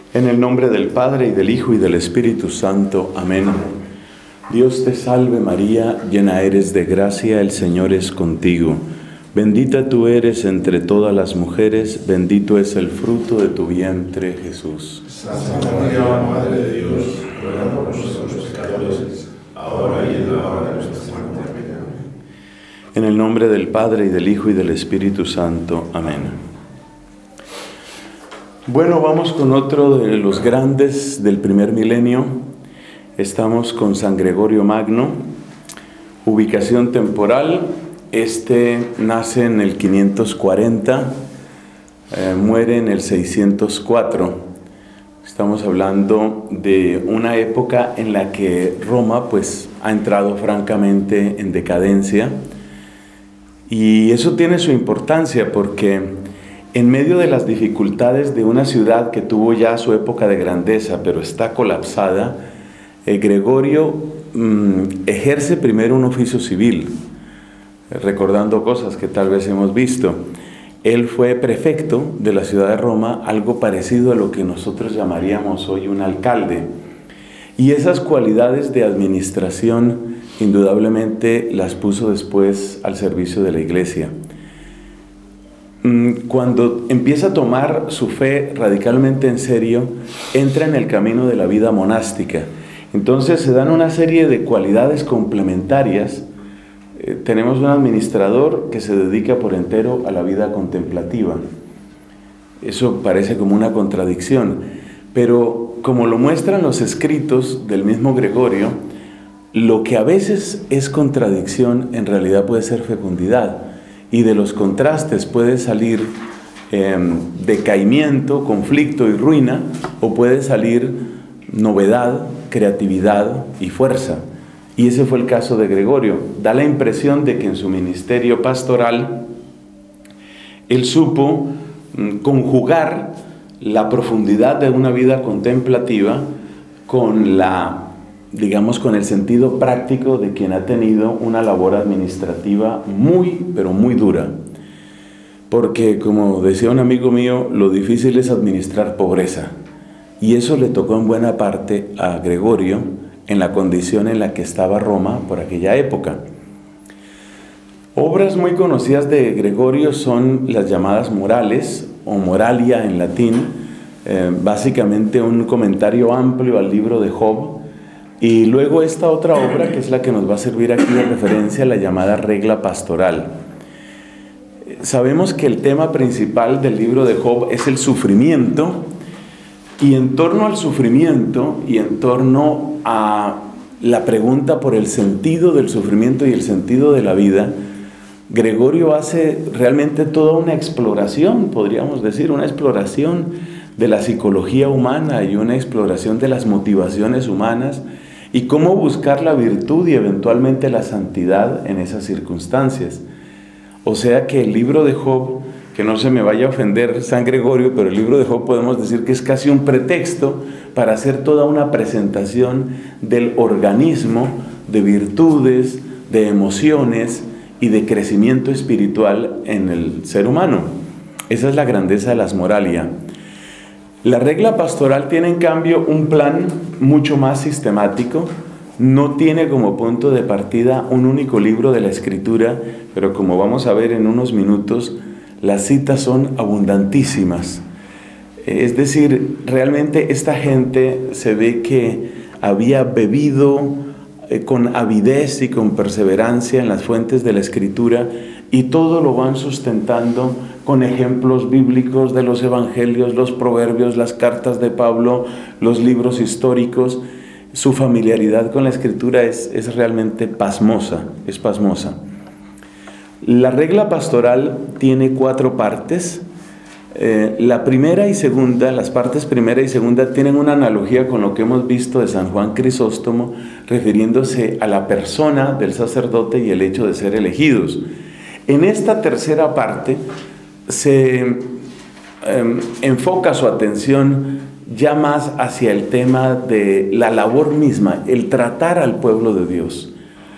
En el nombre del Padre, y del Hijo, y del Espíritu Santo. Amén. Dios te salve María, llena eres de gracia, el Señor es contigo. Bendita tú eres entre todas las mujeres, bendito es el fruto de tu vientre, Jesús. Santa María, Madre de Dios, ruega por nosotros pecadores, ahora y en la hora de nuestra muerte. Amén. En el nombre del Padre, y del Hijo, y del Espíritu Santo. Amén. Bueno, vamos con otro de los grandes del primer milenio. Estamos con San Gregorio Magno. Ubicación temporal: nace en el 540, muere en el 604. Estamos hablando de una época en la que Roma ha entrado francamente en decadencia, y eso tiene su importancia porque en medio de las dificultades de una ciudad que tuvo ya su época de grandeza, pero está colapsada, Gregorio ejerce primero un oficio civil, recordando cosas que tal vez hemos visto. Él fue prefecto de la ciudad de Roma, algo parecido a lo que nosotros llamaríamos hoy un alcalde. Y esas cualidades de administración, indudablemente, las puso después al servicio de la iglesia. Cuando empieza a tomar su fe radicalmente en serio, entra en el camino de la vida monástica. Entonces se dan una serie de cualidades complementarias. Tenemos un administrador que se dedica por entero a la vida contemplativa. Eso parece como una contradicción, pero como lo muestran los escritos del mismo Gregorio, lo que a veces es contradicción en realidad puede ser fecundidad. Y de los contrastes puede salir decaimiento, conflicto y ruina, o puede salir novedad, creatividad y fuerza. Y ese fue el caso de Gregorio. Da la impresión de que en su ministerio pastoral él supo conjugar la profundidad de una vida contemplativa con con el sentido práctico de quien ha tenido una labor administrativa pero muy dura. Porque, como decía un amigo mío, lo difícil es administrar pobreza. Y eso le tocó en buena parte a Gregorio en la condición en la que estaba Roma por aquella época. Obras muy conocidas de Gregorio son las llamadas Morales, o Moralia en latín, básicamente un comentario amplio al libro de Job. Y luego esta otra obra, que es la que nos va a servir aquí de referencia, la llamada Regla Pastoral. Sabemos que el tema principal del libro de Job es el sufrimiento, y en torno al sufrimiento y en torno a la pregunta por el sentido del sufrimiento y el sentido de la vida, Gregorio hace realmente toda una exploración, podríamos decir, una exploración de la psicología humana y una exploración de las motivaciones humanas, y cómo buscar la virtud y eventualmente la santidad en esas circunstancias. O sea que el libro de Job, que no se me vaya a ofender San Gregorio, pero el libro de Job podemos decir que es casi un pretexto para hacer toda una presentación del organismo de virtudes, de emociones y de crecimiento espiritual en el ser humano. Esa es la grandeza de las Moralia. La regla pastoral tiene en cambio un plan mucho más sistemático. No tiene como punto de partida un único libro de la Escritura, pero como vamos a ver en unos minutos, las citas son abundantísimas. Es decir, realmente esta gente se ve que había bebido con avidez y con perseverancia en las fuentes de la Escritura, y todo lo van sustentando con ejemplos bíblicos de los evangelios, los proverbios, las cartas de Pablo, los libros históricos. Su familiaridad con la Escritura es realmente pasmosa, es pasmosa. La regla pastoral tiene 4 partes. La primera y segunda, las partes primera y segunda, tienen una analogía con lo que hemos visto de San Juan Crisóstomo, refiriéndose a la persona del sacerdote y el hecho de ser elegidos. En esta tercera parte se enfoca su atención ya más hacia el tema de la labor misma, el tratar al pueblo de Dios.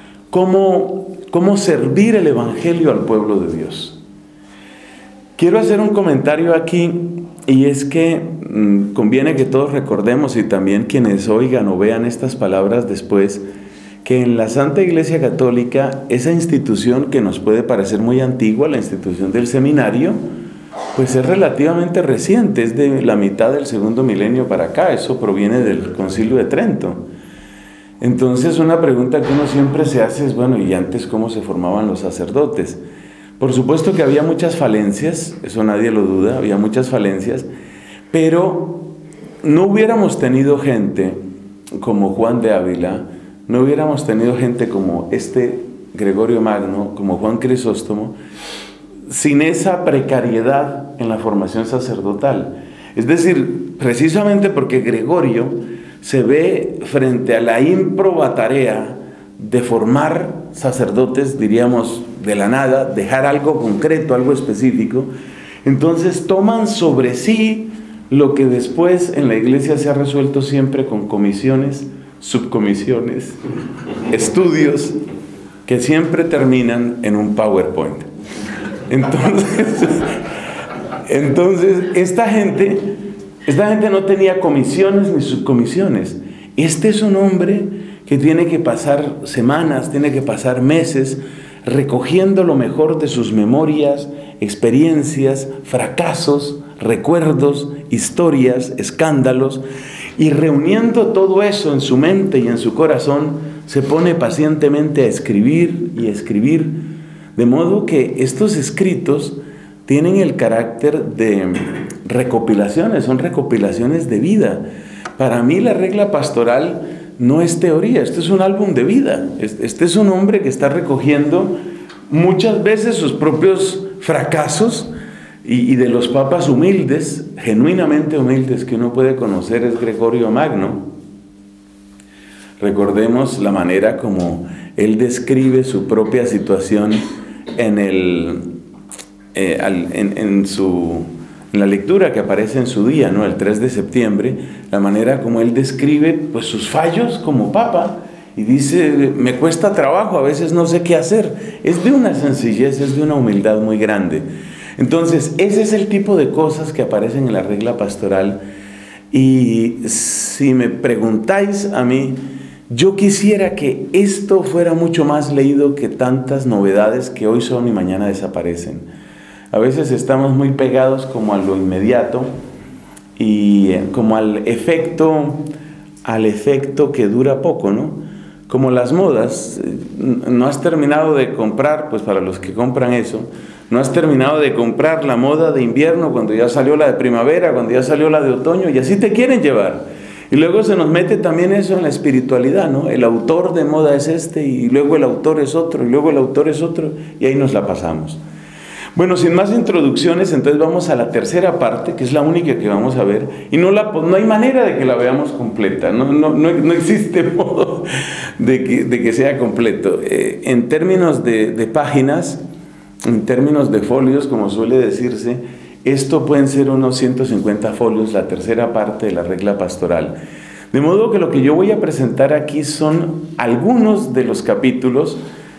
¿Cómo servir el Evangelio al pueblo de Dios? Quiero hacer un comentario aquí, y es que conviene que todos recordemos, y también quienes oigan o vean estas palabras después, que en la Santa Iglesia Católica, esa institución que nos puede parecer muy antigua, la institución del seminario, pues es relativamente reciente, es de la mitad del segundo milenio para acá. Eso proviene del Concilio de Trento. Entonces, una pregunta que uno siempre se hace es, bueno, ¿y antes cómo se formaban los sacerdotes? Por supuesto que había muchas falencias, eso nadie lo duda, había muchas falencias, pero no hubiéramos tenido gente como Juan de Ávila, no hubiéramos tenido gente como Gregorio Magno, como Juan Crisóstomo, sin esa precariedad en la formación sacerdotal. Es decir, precisamente porque Gregorio se ve frente a la ímproba tarea de formar sacerdotes, diríamos, de la nada, dejar algo concreto, algo específico, entonces toman sobre sí lo que después en la Iglesia se ha resuelto siempre con comisiones, subcomisiones, estudios, que siempre terminan en un PowerPoint. Entonces esta gente no tenía comisiones ni subcomisiones. Este es un hombre que tiene que pasar semanas, tiene que pasar meses recogiendo lo mejor de sus memorias, experiencias, fracasos, recuerdos, historias, escándalos, y reuniendo todo eso en su mente y en su corazón, se pone pacientemente a escribir y a escribir, de modo que estos escritos tienen el carácter de recopilaciones, son recopilaciones de vida. Para mí la regla pastoral no es teoría, esto es un álbum de vida. Este es un hombre que está recogiendo muchas veces sus propios fracasos, y de los papas humildes, genuinamente humildes, que uno puede conocer es Gregorio Magno. Recordemos la manera como él describe su propia situación en la lectura que aparece en su día, ¿no? El 3 de septiembre, la manera como él describe pues sus fallos como papa, y dice, me cuesta trabajo, a veces no sé qué hacer. Es de una sencillez, es de una humildad muy grande. Entonces, ese es el tipo de cosas que aparecen en la regla pastoral. Y si me preguntáis a mí, yo quisiera que esto fuera mucho más leído que tantas novedades que hoy son y mañana desaparecen. A veces estamos muy pegados como a lo inmediato y como al efecto que dura poco, ¿no? Como las modas. No has terminado de comprar, pues para los que compran eso, no has terminado de comprar la moda de invierno cuando ya salió la de primavera, cuando ya salió la de otoño, y así te quieren llevar. Y luego se nos mete también eso en la espiritualidad, ¿no? El autor de moda es este, y luego el autor es otro, y luego el autor es otro, y ahí nos la pasamos. Bueno, sin más introducciones, entonces vamos a la tercera parte, que es la única que vamos a ver, y no hay manera de que la veamos completa, no existe modo de que sea completo. En términos de páginas, en términos de folios, como suele decirse, esto pueden ser unos 150 folios, la tercera parte de la regla pastoral. De modo que lo que yo voy a presentar aquí son algunos de los capítulos.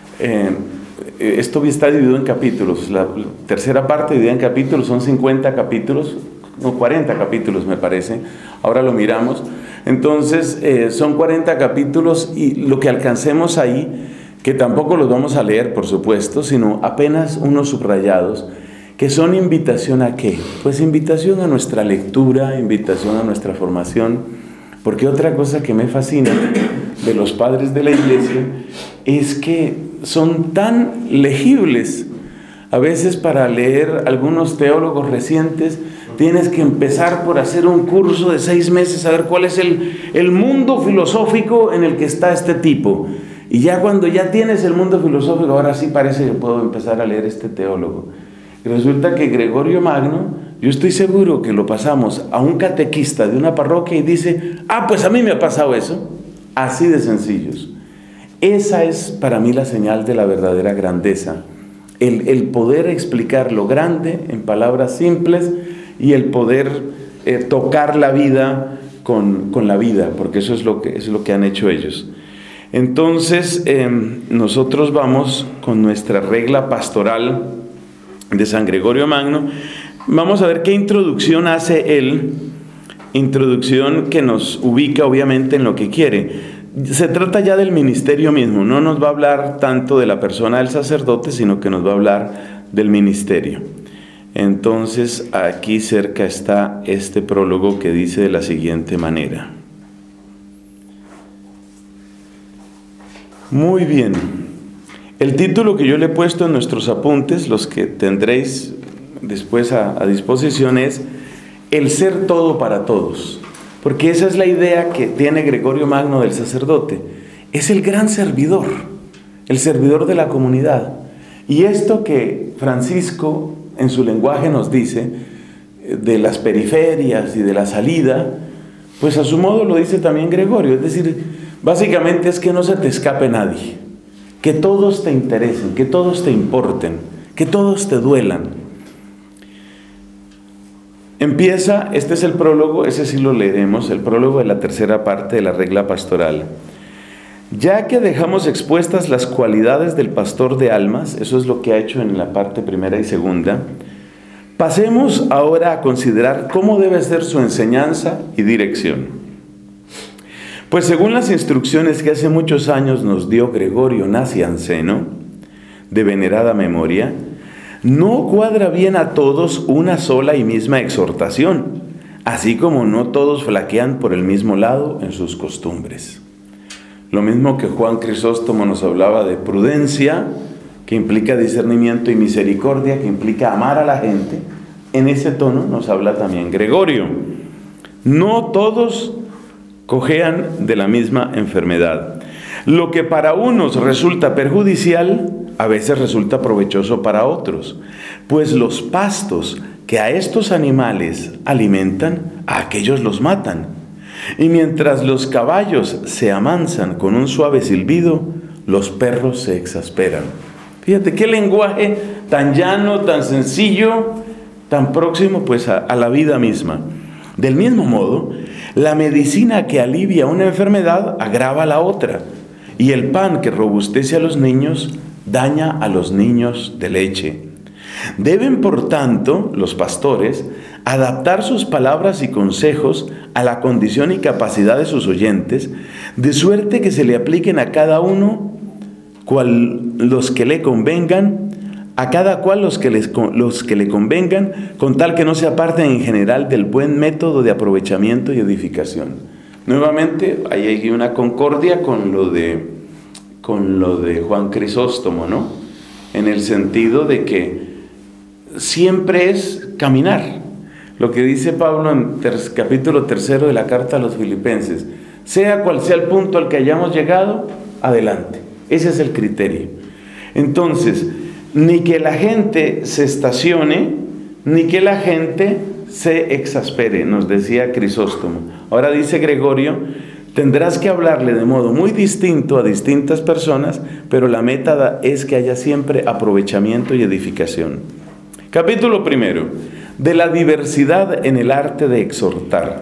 Esto está dividido en capítulos. La tercera parte dividida en capítulos son 50 capítulos, no, 40 capítulos me parece. Ahora lo miramos. Entonces, son 40 capítulos, y lo que alcancemos ahí, que tampoco los vamos a leer, por supuesto, sino apenas unos subrayados, que son invitación ¿a qué? Pues invitación a nuestra lectura, invitación a nuestra formación, porque otra cosa que me fascina de los padres de la Iglesia es que son tan legibles. A veces para leer algunos teólogos recientes tienes que empezar por hacer un curso de 6 meses a ver cuál es el mundo filosófico en el que está este tipo. Y ya cuando ya tienes el mundo filosófico, ahora sí parece que puedo empezar a leer este teólogo. Y resulta que Gregorio Magno, yo estoy seguro que lo pasamos a un catequista de una parroquia y dice, pues a mí me ha pasado eso. Así de sencillos. Esa es para mí la señal de la verdadera grandeza. El poder explicar lo grande en palabras simples, y el poder tocar la vida con la vida, porque eso es lo que han hecho ellos. Entonces, nosotros vamos con nuestra regla pastoral de San Gregorio Magno. Vamos a ver qué introducción hace él introducción que nos ubica obviamente en lo que quiere. Se trata ya del ministerio mismo, no nos va a hablar tanto de la persona del sacerdote, sino que nos va a hablar del ministerio. Entonces, aquí cerca está este prólogo que dice de la siguiente manera. Muy bien. El título que yo le he puesto en nuestros apuntes, los que tendréis después a disposición, es El ser todo para todos. Porque esa es la idea que tiene Gregorio Magno del sacerdote. Es el gran servidor, el servidor de la comunidad. Y esto que Francisco en su lenguaje nos dice, de las periferias y de la salida, pues a su modo lo dice también Gregorio. Es decir, básicamente es que no se te escape nadie, que todos te interesen, que todos te importen, que todos te duelan. Empieza, este es el prólogo, ese sí lo leeremos, el prólogo de la tercera parte de la regla pastoral. Ya que dejamos expuestas las cualidades del pastor de almas, eso es lo que ha hecho en la parte primera y segunda, pasemos ahora a considerar cómo debe ser su enseñanza y dirección. Pues según las instrucciones que hace muchos años nos dio Gregorio Nacianceno, de venerada memoria, no cuadra bien a todos una sola y misma exhortación, así como no todos flaquean por el mismo lado en sus costumbres. Lo mismo que Juan Crisóstomo nos hablaba de prudencia, que implica discernimiento, y misericordia, que implica amar a la gente, en ese tono nos habla también Gregorio. No todos cojean de la misma enfermedad. Lo que para unos resulta perjudicial, a veces resulta provechoso para otros, pues los pastos que a estos animales alimentan, a aquellos los matan. Y mientras los caballos se amansan con un suave silbido, los perros se exasperan. Fíjate qué lenguaje tan llano, tan sencillo, tan próximo pues a la vida misma. Del mismo modo, la medicina que alivia una enfermedad agrava la otra, y el pan que robustece a los niños daña a los niños de leche. Deben, por tanto, los pastores adaptar sus palabras y consejos a la condición y capacidad de sus oyentes, de suerte que se le apliquen a cada uno los que le convengan, a cada cual los que le convengan, con tal que no se aparten en general del buen método de aprovechamiento y edificación. Nuevamente, ahí hay una concordia con lo de Juan Crisóstomo, ¿no? En el sentido de que siempre es caminar. Lo que dice Pablo en capítulo 3 de la carta a los Filipenses, sea cual sea el punto al que hayamos llegado, adelante. Ese es el criterio. Entonces, ni que la gente se estacione, ni que la gente se exaspere, nos decía Crisóstomo. Ahora dice Gregorio, tendrás que hablarle de modo muy distinto a distintas personas, pero la meta es que haya siempre aprovechamiento y edificación. Capítulo 1. De la diversidad en el arte de exhortar.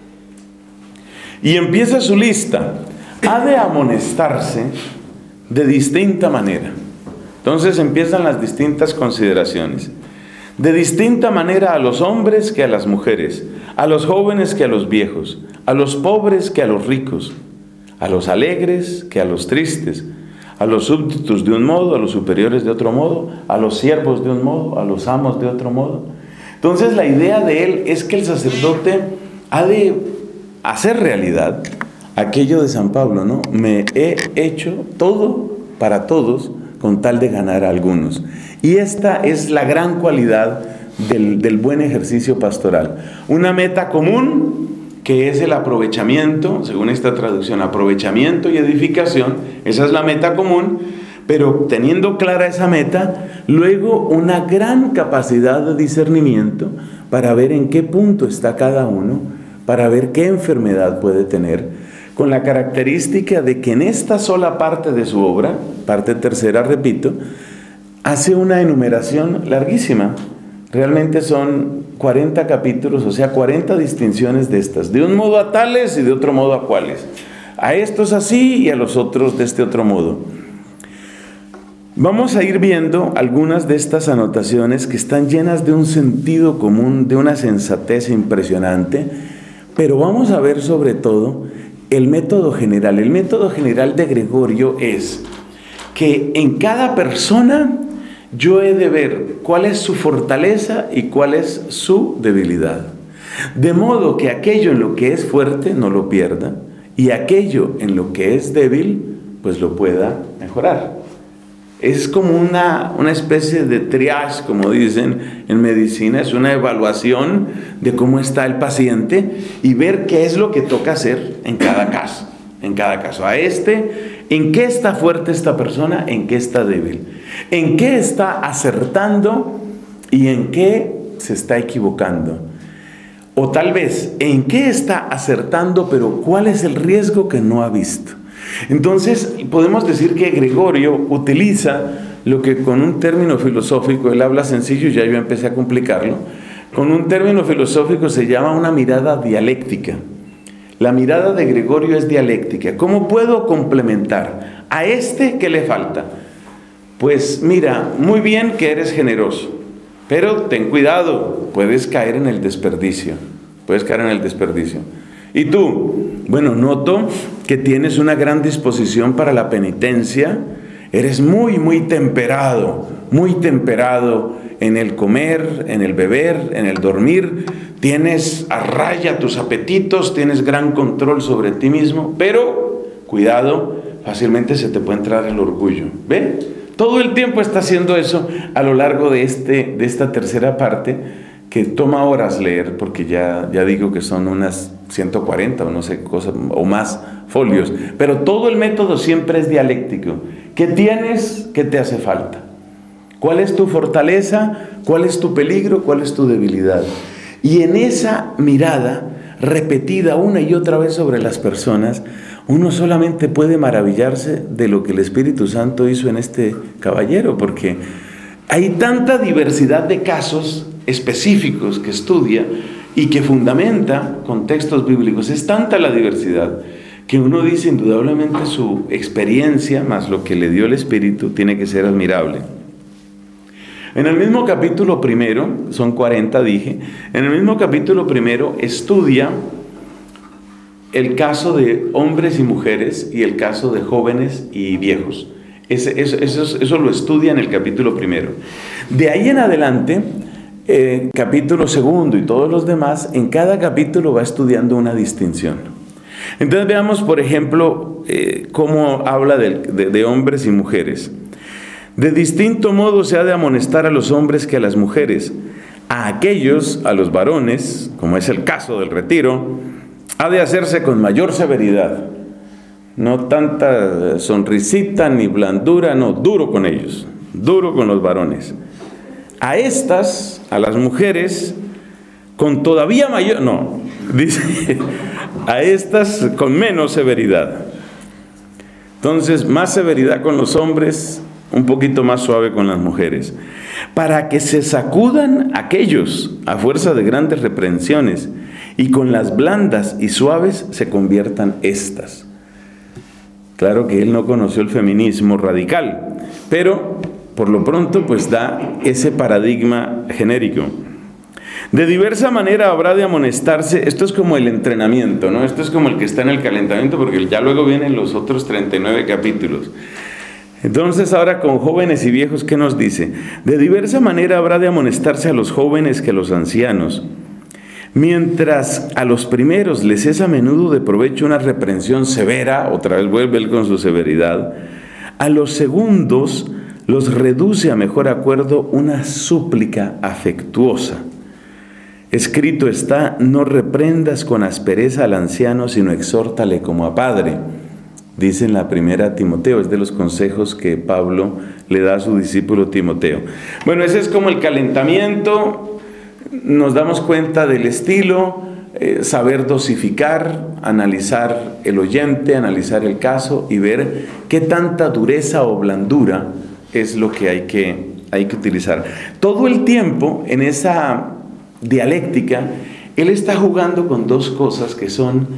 Y empieza su lista. Ha de amonestarse de distinta manera. Entonces empiezan las distintas consideraciones. De distinta manera a los hombres que a las mujeres, a los jóvenes que a los viejos, a los pobres que a los ricos, a los alegres que a los tristes, a los súbditos de un modo, a los superiores de otro modo, a los siervos de un modo, a los amos de otro modo. Entonces la idea de él es que el sacerdote ha de hacer realidad aquello de San Pablo, ¿no? Me he hecho todo para todos con tal de ganar a algunos. Y esta es la gran cualidad del buen ejercicio pastoral. Una meta común que es el aprovechamiento, según esta traducción, aprovechamiento y edificación, esa es la meta común, pero teniendo clara esa meta, luego una gran capacidad de discernimiento para ver en qué punto está cada uno, para ver qué enfermedad puede tener, con la característica de que en esta sola parte de su obra, parte tercera, repito, hace una enumeración larguísima. Realmente son 40 capítulos, o sea, 40 distinciones de estas, de un modo a tales y de otro modo a cuales. A estos así y a los otros de este otro modo. Vamos a ir viendo algunas de estas anotaciones que están llenas de un sentido común, de una sensatez impresionante, Pero vamos a ver sobre todo el método general. El método general de Gregorio es que en cada persona yo he de ver cuál es su fortaleza y cuál es su debilidad. De modo que aquello en lo que es fuerte no lo pierda y aquello en lo que es débil pues lo pueda mejorar. Es como una especie de triage, como dicen en medicina, es una evaluación de cómo está el paciente y ver qué es lo que toca hacer en cada caso. En cada caso, ¿en qué está fuerte esta persona? ¿En qué está débil? ¿En qué está acertando? ¿Y en qué se está equivocando? O tal vez, ¿en qué está acertando, pero cuál es el riesgo que no ha visto? Entonces, podemos decir que Gregorio utiliza lo que con un término filosófico, él habla sencillo y ya yo empecé a complicarlo, con un término filosófico se llama una mirada dialéctica. La mirada de Gregorio es dialéctica. ¿Cómo puedo complementar? ¿A qué le falta? Pues mira, muy bien que eres generoso, pero ten cuidado, puedes caer en el desperdicio. ¿Y tú? Bueno, noto que tienes una gran disposición para la penitencia, eres muy temperado en el comer, en el beber, en el dormir, tienes a raya tus apetitos, tienes gran control sobre ti mismo, pero cuidado, fácilmente se te puede entrar el orgullo. ¿Ve? Todo el tiempo está haciendo eso a lo largo de esta tercera parte, que toma horas leer, porque ya digo que son unas 140 o no sé, cosas o más folios, pero todo el método siempre es dialéctico. ¿Qué tienes? ¿Qué te hace falta? ¿Cuál es tu fortaleza? ¿Cuál es tu peligro? ¿Cuál es tu debilidad? Y en esa mirada repetida una y otra vez sobre las personas, uno solamente puede maravillarse de lo que el Espíritu Santo hizo en este caballero, porque hay tanta diversidad de casos específicos que estudia y que fundamenta con textos bíblicos. Es tanta la diversidad que uno dice indudablemente su experiencia más lo que le dio el Espíritu tiene que ser admirable. En el mismo capítulo primero, son 40 dije, en el mismo capítulo primero estudia el caso de hombres y mujeres y el caso de jóvenes y viejos. Eso lo estudia en el capítulo primero. De ahí en adelante, capítulo segundo y todos los demás, en cada capítulo va estudiando una distinción. Entonces veamos, por ejemplo, cómo habla de hombres y mujeres. De distinto modo se ha de amonestar a los hombres que a las mujeres. A aquellos, a los varones, como es el caso del retiro, ha de hacerse con mayor severidad. No tanta sonrisita ni blandura, no, duro con ellos, duro con los varones. A estas, a las mujeres, con todavía mayor, no, dice, a estas con menos severidad. Entonces, más severidad con los hombres, un poquito más suave con las mujeres, para que se sacudan aquellos a fuerza de grandes reprensiones y con las blandas y suaves se conviertan estas. Claro que él no conoció el feminismo radical, pero por lo pronto pues da ese paradigma genérico. De diversa manera habrá de amonestarse, esto es como el entrenamiento, ¿no? Esto es como el que está en el calentamiento, porque ya luego vienen los otros 39 capítulos. Entonces ahora con jóvenes y viejos, ¿qué nos dice? De diversa manera habrá de amonestarse a los jóvenes que a los ancianos. Mientras a los primeros les es a menudo de provecho una reprensión severa, otra vez vuelve él con su severidad, a los segundos los reduce a mejor acuerdo una súplica afectuosa. Escrito está, no reprendas con aspereza al anciano, sino exhórtale como a padre. Dice en la primera Timoteo, es de los consejos que Pablo le da a su discípulo Timoteo. Bueno, ese es como el calentamiento, nos damos cuenta del estilo, saber dosificar, analizar el oyente, analizar el caso y ver qué tanta dureza o blandura es lo que hay que utilizar. Todo el tiempo en esa dialéctica, él está jugando con dos cosas que son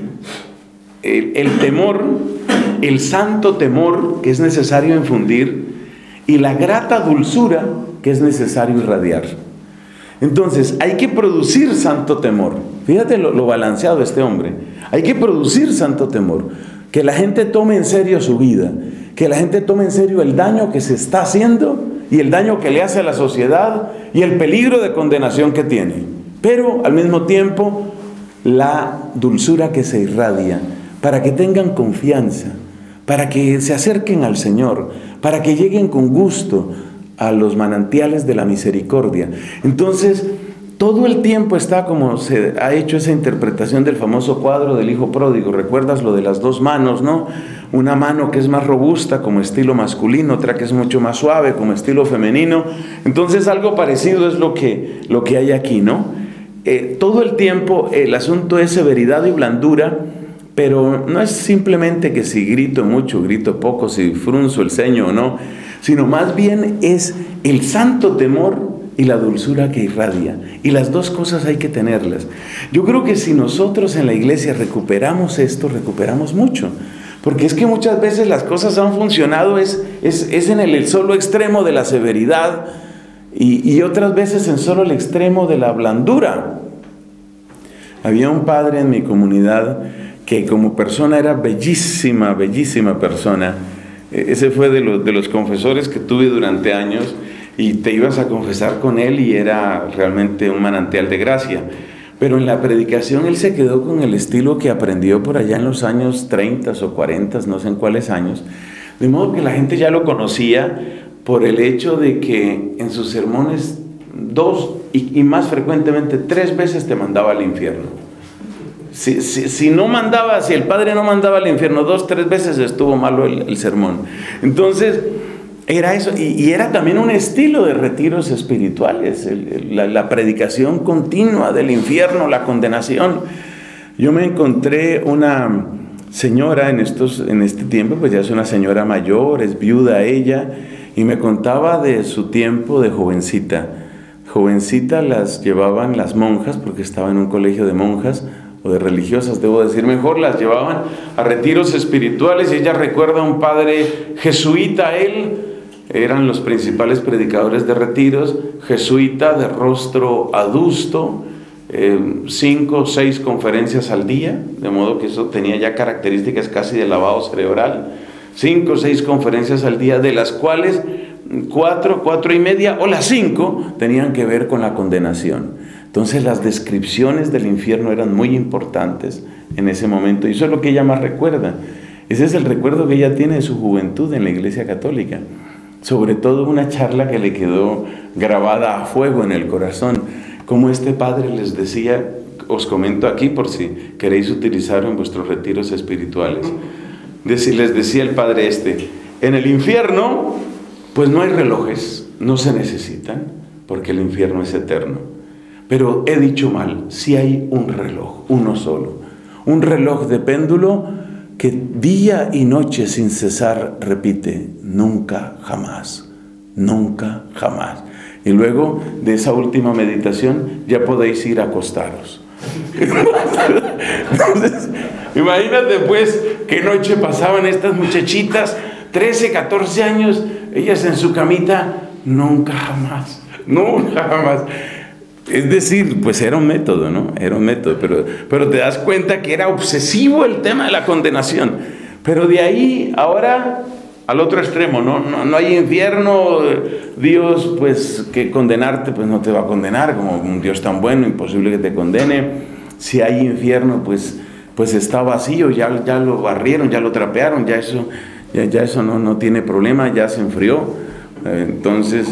el temor, el santo temor que es necesario infundir y la grata dulzura que es necesario irradiar. Entonces hay que producir santo temor. Fíjate lo balanceado de este hombre. Hay que producir santo temor. Que la gente tome en serio su vida. Que la gente tome en serio el daño que se está haciendo y el daño que le hace a la sociedad y el peligro de condenación que tiene. Pero al mismo tiempo, la dulzura que se irradia, para que tengan confianza, para que se acerquen al Señor, para que lleguen con gusto a los manantiales de la misericordia. Entonces, todo el tiempo está como se ha hecho esa interpretación del famoso cuadro del hijo pródigo. ¿Recuerdas lo de las dos manos, no? Una mano que es más robusta como estilo masculino, otra que es mucho más suave como estilo femenino. Entonces algo parecido es lo que hay aquí, ¿no? Todo el tiempo el asunto es severidad y blandura, pero no es simplemente que si grito mucho, grito poco, si frunzo el ceño o no, sino más bien es el santo temor y la dulzura que irradia. Y las dos cosas hay que tenerlas. Yo creo que si nosotros en la iglesia recuperamos esto, recuperamos mucho. Porque es que muchas veces las cosas han funcionado, es en el solo extremo de la severidad y otras veces en solo el extremo de la blandura. Había un padre en mi comunidad que como persona era bellísima, bellísima persona. Ese fue de los confesores que tuve durante años. Y te ibas a confesar con él y era realmente un manantial de gracia. Pero en la predicación él se quedó con el estilo que aprendió por allá en los años 30 o 40, no sé en cuáles años. De modo que la gente ya lo conocía por el hecho de que en sus sermones 2 y más frecuentemente 3 veces te mandaba al infierno. Si el padre no mandaba al infierno 2, 3 veces estuvo malo el sermón. Entonces era eso, y era también un estilo de retiros espirituales, la predicación continua del infierno, la condenación. Yo me encontré una señora en este tiempo, pues ya es una señora mayor, es viuda ella, y me contaba de su tiempo de jovencita. Jovencita las llevaban las monjas, porque estaba en un colegio de monjas, o de religiosas, debo decir mejor, las llevaban a retiros espirituales, y ella recuerda a un padre jesuita, eran los principales predicadores de retiros, jesuita de rostro adusto, 5 o 6 conferencias al día, de modo que eso tenía ya características casi de lavado cerebral, 5 o 6 conferencias al día, de las cuales 4, 4 y media o las 5 tenían que ver con la condenación. Entonces las descripciones del infierno eran muy importantes en ese momento, y eso es lo que ella más recuerda. Ese es el recuerdo que ella tiene de su juventud en la Iglesia Católica. Sobre todo una charla que le quedó grabada a fuego en el corazón, como este padre les decía, os comento aquí por si queréis utilizarlo en vuestros retiros espirituales. Les decía el padre en el infierno, pues no hay relojes, no se necesitan, porque el infierno es eterno. Pero he dicho mal, sí hay un reloj, uno solo, un reloj de péndulo que día y noche sin cesar repite, nunca jamás, nunca jamás. Y luego de esa última meditación ya podéis ir a acostaros. Entonces, imagínate pues qué noche pasaban estas muchachitas, 13, 14 años, ellas en su camita, nunca jamás, nunca jamás. Es decir, pues era un método, ¿no? Era un método, pero te das cuenta que era obsesivo el tema de la condenación. Pero de ahí, ahora, al otro extremo, no hay infierno, Dios, pues, que condenarte, pues no te va a condenar, como un Dios tan bueno, imposible que te condene. Si hay infierno, pues está vacío, ya lo barrieron, ya lo trapearon, ya eso no tiene problema, ya se enfrió. Entonces,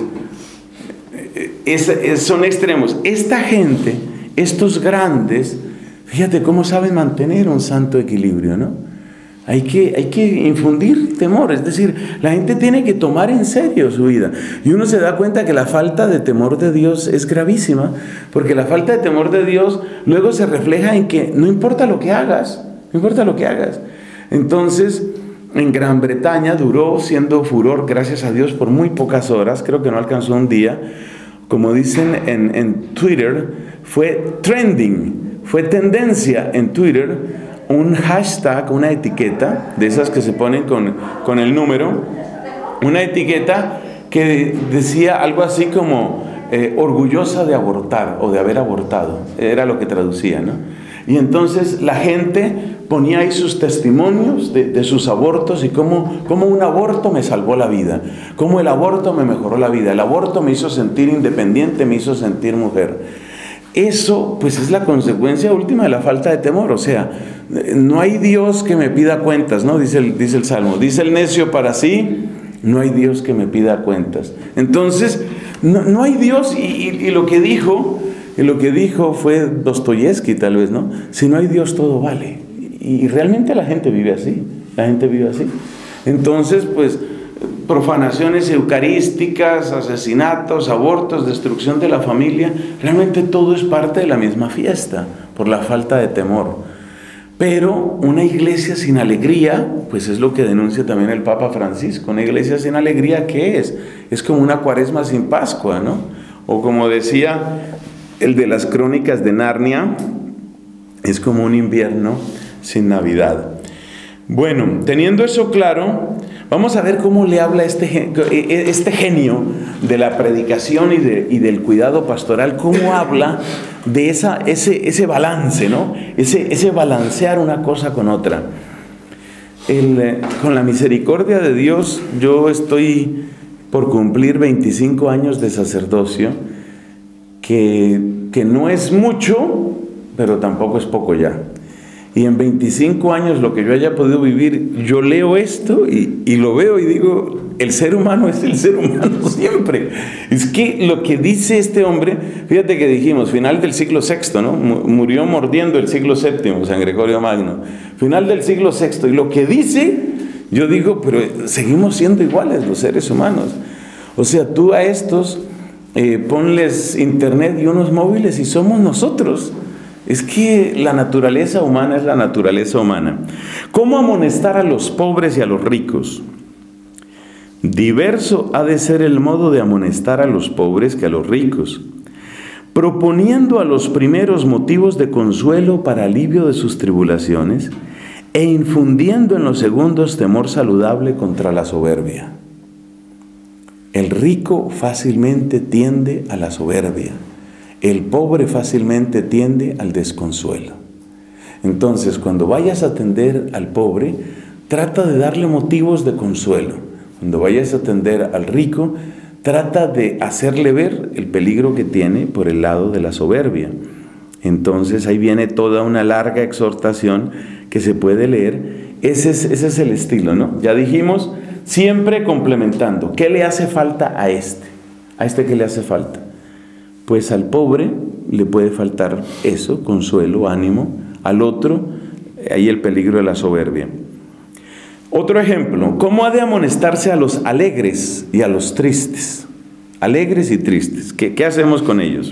son extremos. Esta gente, estos grandes, fíjate cómo saben mantener un santo equilibrio, ¿no? Hay que infundir temor, es decir, la gente tiene que tomar en serio su vida. Y uno se da cuenta que la falta de temor de Dios es gravísima, porque la falta de temor de Dios luego se refleja en que no importa lo que hagas, no importa lo que hagas. Entonces, en Gran Bretaña duró siendo furor, gracias a Dios, por muy pocas horas, creo que no alcanzó un día. Como dicen en Twitter, fue trending, fue tendencia en Twitter, un hashtag, una etiqueta, de esas que se ponen con el número, una etiqueta que decía algo así como orgullosa de abortar o de haber abortado, era lo que traducía, ¿no? Y entonces la gente ponía ahí sus testimonios de sus abortos y cómo un aborto me salvó la vida, cómo el aborto me mejoró la vida, el aborto me hizo sentir independiente, me hizo sentir mujer. Eso pues es la consecuencia última de la falta de temor. O sea, no hay Dios que me pida cuentas, ¿no? Dice el Salmo, dice el necio para sí, no hay Dios que me pida cuentas. Entonces, no hay Dios y lo que dijo fue Dostoyevsky tal vez, ¿no? Si no hay Dios todo vale. Y realmente la gente vive así, Entonces, pues, profanaciones eucarísticas, asesinatos, abortos, destrucción de la familia, realmente todo es parte de la misma fiesta, por la falta de temor. Pero una iglesia sin alegría, pues es lo que denuncia también el Papa Francisco. Una iglesia sin alegría, ¿qué es? Es como una cuaresma sin Pascua, ¿no? O como decía el de las crónicas de Narnia, es como un invierno sin Navidad. Bueno, teniendo eso claro, vamos a ver cómo le habla este genio de la predicación y del cuidado pastoral, cómo habla de ese balance, ¿no? Ese balancear una cosa con otra. Con la misericordia de Dios, yo estoy por cumplir 25 años de sacerdocio, que no es mucho, pero tampoco es poco ya. Y en 25 años, lo que yo haya podido vivir, yo leo esto y lo veo y digo, el ser humano es el ser humano siempre. Es que lo que dice este hombre, fíjate que dijimos, final del siglo VI, ¿no? Murió mordiendo el siglo VII, San Gregorio Magno. Final del siglo VI. Y lo que dice, yo digo, pero seguimos siendo iguales los seres humanos. O sea, tú a estos, ponles internet y unos móviles y somos nosotros. Es que la naturaleza humana es la naturaleza humana. ¿Cómo amonestar a los pobres y a los ricos? Diverso ha de ser el modo de amonestar a los pobres que a los ricos, proponiendo a los primeros motivos de consuelo para alivio de sus tribulaciones e infundiendo en los segundos temor saludable contra la soberbia. El rico fácilmente tiende a la soberbia. El pobre fácilmente tiende al desconsuelo. Entonces, cuando vayas a atender al pobre, trata de darle motivos de consuelo. Cuando vayas a atender al rico, trata de hacerle ver el peligro que tiene por el lado de la soberbia. Entonces, ahí viene toda una larga exhortación que se puede leer. Ese es el estilo, ¿no? Ya dijimos, siempre complementando. ¿Qué le hace falta a este? ¿A este qué le hace falta? Pues al pobre le puede faltar eso, consuelo, ánimo. Al otro, ahí el peligro de la soberbia. Otro ejemplo, ¿cómo ha de amonestarse a los alegres y a los tristes? Alegres y tristes, ¿qué hacemos con ellos?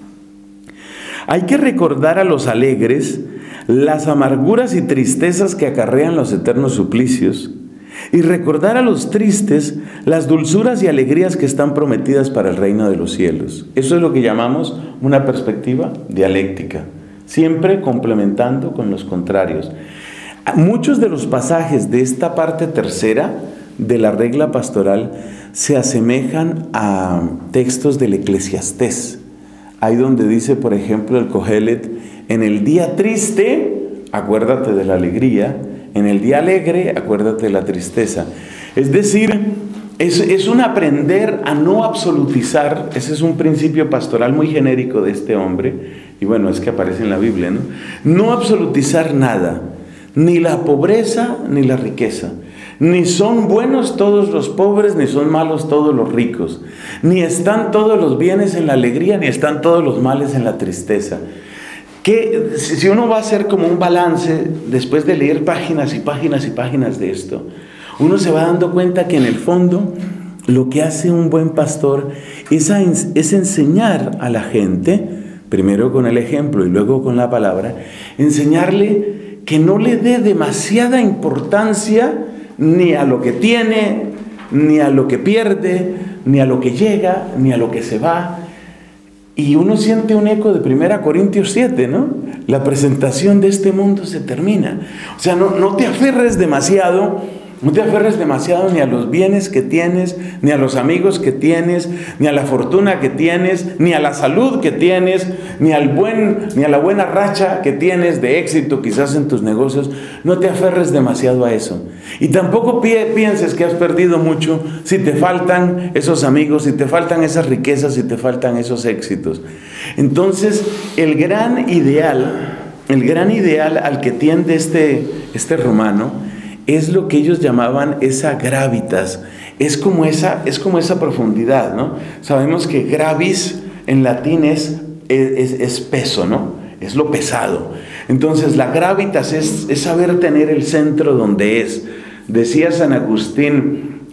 Hay que recordar a los alegres las amarguras y tristezas que acarrean los eternos suplicios, y recordar a los tristes las dulzuras y alegrías que están prometidas para el reino de los cielos. Eso es lo que llamamos una perspectiva dialéctica, siempre complementando con los contrarios. Muchos de los pasajes de esta parte tercera de la regla pastoral se asemejan a textos del Eclesiastés. Ahí donde dice, por ejemplo, el Cogelet, en el día triste, acuérdate de la alegría, en el día alegre, acuérdate de la tristeza. Es decir, es un aprender a no absolutizar. Ese es un principio pastoral muy genérico de este hombre, y bueno, es que aparece en la Biblia, ¿no? No absolutizar nada, ni la pobreza ni la riqueza. Ni son buenos todos los pobres, ni son malos todos los ricos. Ni están todos los bienes en la alegría, ni están todos los males en la tristeza. Que si uno va a hacer como un balance, después de leer páginas y páginas y páginas de esto, uno se va dando cuenta que en el fondo lo que hace un buen pastor es enseñar a la gente, primero con el ejemplo y luego con la palabra, enseñarle que no le dé demasiada importancia ni a lo que tiene, ni a lo que pierde, ni a lo que llega, ni a lo que se va. Y uno siente un eco de 1 Corintios 7, ¿no? La presentación de este mundo se termina. O sea, no te aferres demasiado No te aferres demasiado ni a los bienes que tienes, ni a los amigos que tienes, ni a la fortuna que tienes, ni a la salud que tienes, ni a la buena racha que tienes de éxito quizás en tus negocios. No te aferres demasiado a eso. Y tampoco pienses que has perdido mucho si te faltan esos amigos, si te faltan esas riquezas, si te faltan esos éxitos. Entonces, el gran ideal al que tiende este romano es lo que ellos llamaban esa gravitas, es como esa profundidad, ¿no? Sabemos que gravis en latín es peso, ¿no? Es lo pesado. Entonces la gravitas es saber tener el centro donde es. Decía San Agustín,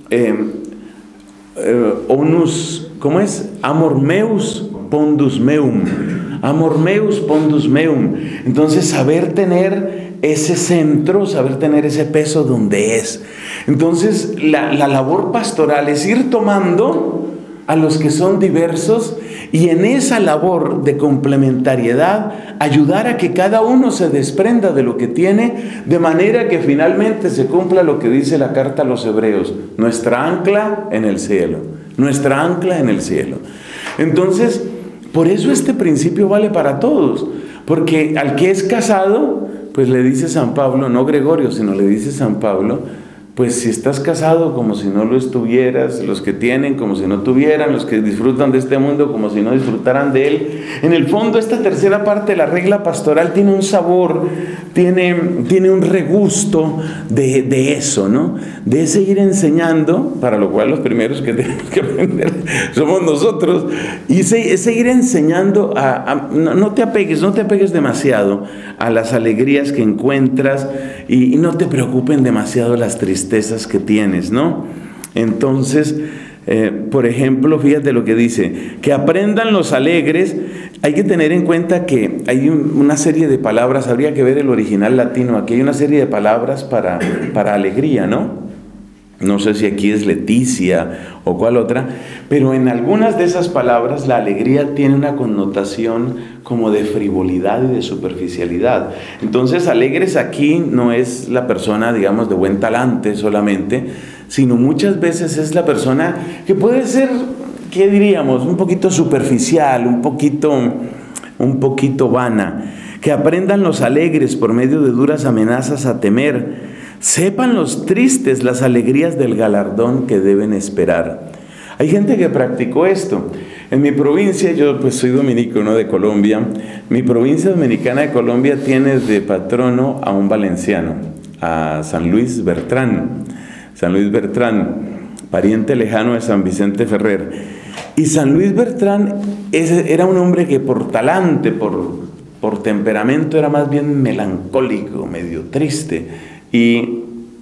onus, ¿cómo es? Amor meus pondus meum. Amor meus pondus meum. Entonces saber tener ese centro, saber tener ese peso donde es. Entonces la labor pastoral es ir tomando a los que son diversos y en esa labor de complementariedad ayudar a que cada uno se desprenda de lo que tiene, de manera que finalmente se cumpla lo que dice la carta a los Hebreos: nuestra ancla en el cielo, nuestra ancla en el cielo. Entonces, por eso este principio vale para todos, porque al que es casado, pues le dice San Pablo, no Gregorio, sino le dice San Pablo, pues si estás casado como si no lo estuvieras, los que tienen como si no tuvieran, los que disfrutan de este mundo como si no disfrutaran de él. En el fondo, esta tercera parte de la regla pastoral tiene un sabor, tiene un regusto de eso, ¿no? De seguir enseñando, para lo cual los primeros que tenemos que aprender somos nosotros, y es seguir enseñando no te apegues demasiado a las alegrías que encuentras y no te preocupen demasiado las tristezas que tienes, ¿no? Entonces, por ejemplo, fíjate lo que dice, que aprendan los alegres. Hay que tener en cuenta que hay una serie de palabras, habría que ver el original latino, aquí hay una serie de palabras para alegría, ¿no? No sé si aquí es Leticia o cuál otra, pero en algunas de esas palabras la alegría tiene una connotación como de frivolidad y de superficialidad. Entonces, alegres aquí no es la persona, digamos, de buen talante solamente, sino muchas veces es la persona que puede ser, ¿qué diríamos? Un poquito superficial, un poquito vana. Que aprendan los alegres por medio de duras amenazas a temer. Sepan los tristes las alegrías del galardón que deben esperar. Hay gente que practicó esto. En mi provincia, yo pues soy dominico, ¿no?, de Colombia. Mi provincia dominicana de Colombia tiene de patrono a un valenciano, a San Luis Bertrán. San Luis Bertrán, pariente lejano de San Vicente Ferrer. Y San Luis Bertrán era un hombre que por talante, por temperamento, era más bien melancólico, medio triste. Y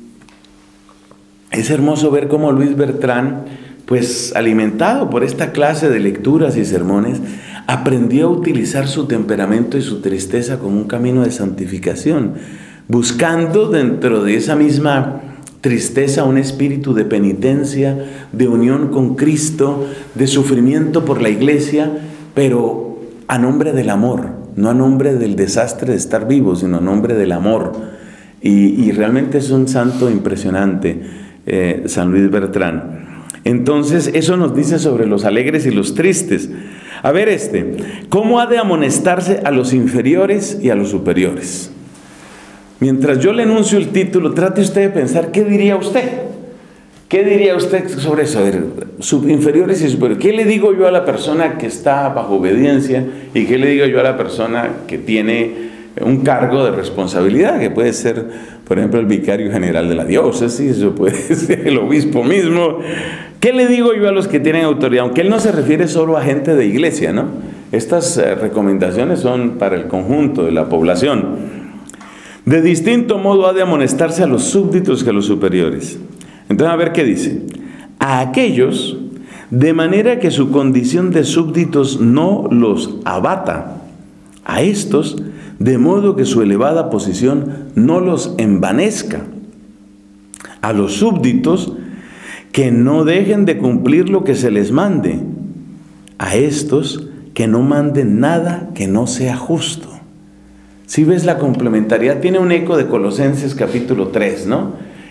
es hermoso ver cómo Luis Bertrán, pues alimentado por esta clase de lecturas y sermones, aprendió a utilizar su temperamento y su tristeza como un camino de santificación, buscando dentro de esa misma tristeza un espíritu de penitencia, de unión con Cristo, de sufrimiento por la iglesia, pero a nombre del amor, no a nombre del desastre de estar vivo, sino a nombre del amor. Y realmente es un santo impresionante, San Luis Bertrán. Entonces, eso nos dice sobre los alegres y los tristes. A ver ¿cómo ha de amonestarse a los inferiores y a los superiores? Mientras yo le enuncio el título, trate usted de pensar, ¿qué diría usted? ¿Qué diría usted sobre eso? A ver, inferiores y superiores. ¿Qué le digo yo a la persona que está bajo obediencia? ¿Y qué le digo yo a la persona que tiene un cargo de responsabilidad, que puede ser, por ejemplo, el vicario general de la diócesis, o puede ser el obispo mismo? ¿Qué le digo yo a los que tienen autoridad? Aunque él no se refiere solo a gente de iglesia, ¿no? Estas recomendaciones son para el conjunto de la población. De distinto modo ha de amonestarse a los súbditos que a los superiores. Entonces, a ver qué dice. A aquellos, de manera que su condición de súbditos no los abata. A estos, de modo que su elevada posición no los envanezca. A los súbditos, que no dejen de cumplir lo que se les mande. A estos, que no manden nada que no sea justo. Si ves la complementariedad, tiene un eco de Colosenses capítulo 3, ¿no?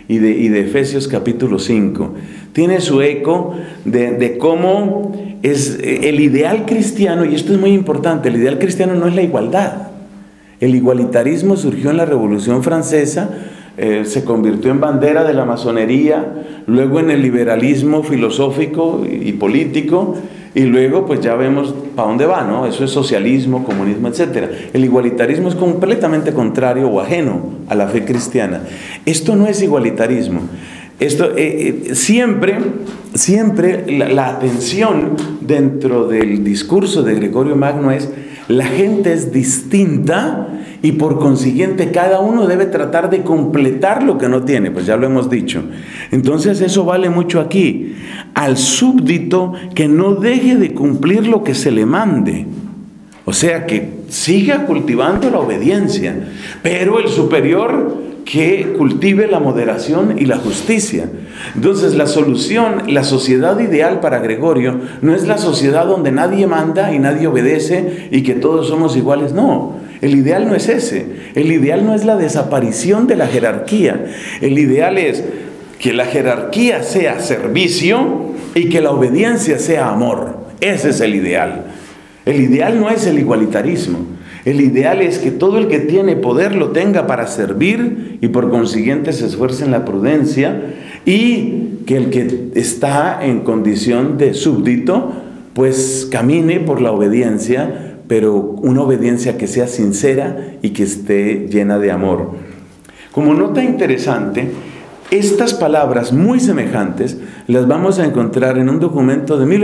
y de Efesios capítulo 5. Tiene su eco de cómo es el ideal cristiano, y esto es muy importante, el ideal cristiano no es la igualdad. El igualitarismo surgió en la Revolución Francesa, se convirtió en bandera de la masonería, luego en el liberalismo filosófico y político, y luego pues ya vemos para dónde va, ¿no? Eso es socialismo, comunismo, etc. El igualitarismo es completamente contrario o ajeno a la fe cristiana. Esto no es igualitarismo. Esto, siempre la atención dentro del discurso de Gregorio Magno es: la gente es distinta y por consiguiente cada uno debe tratar de completar lo que no tiene, pues ya lo hemos dicho. Entonces eso vale mucho aquí. Al súbdito que no deje de cumplir lo que se le mande, o sea, que siga cultivando la obediencia, pero el superior que cultive la moderación y la justicia. Entonces la solución, la sociedad ideal para Gregorio no es la sociedad donde nadie manda y nadie obedece y que todos somos iguales, no. El ideal no es ese. El ideal no es la desaparición de la jerarquía. El ideal es que la jerarquía sea servicio y que la obediencia sea amor. Ese es el ideal. El ideal no es el igualitarismo. El ideal es que todo el que tiene poder lo tenga para servir y por consiguiente se esfuerce en la prudencia, y que el que está en condición de súbdito pues camine por la obediencia, pero una obediencia que sea sincera y que esté llena de amor. Como nota interesante, estas palabras muy semejantes las vamos a encontrar en un documento de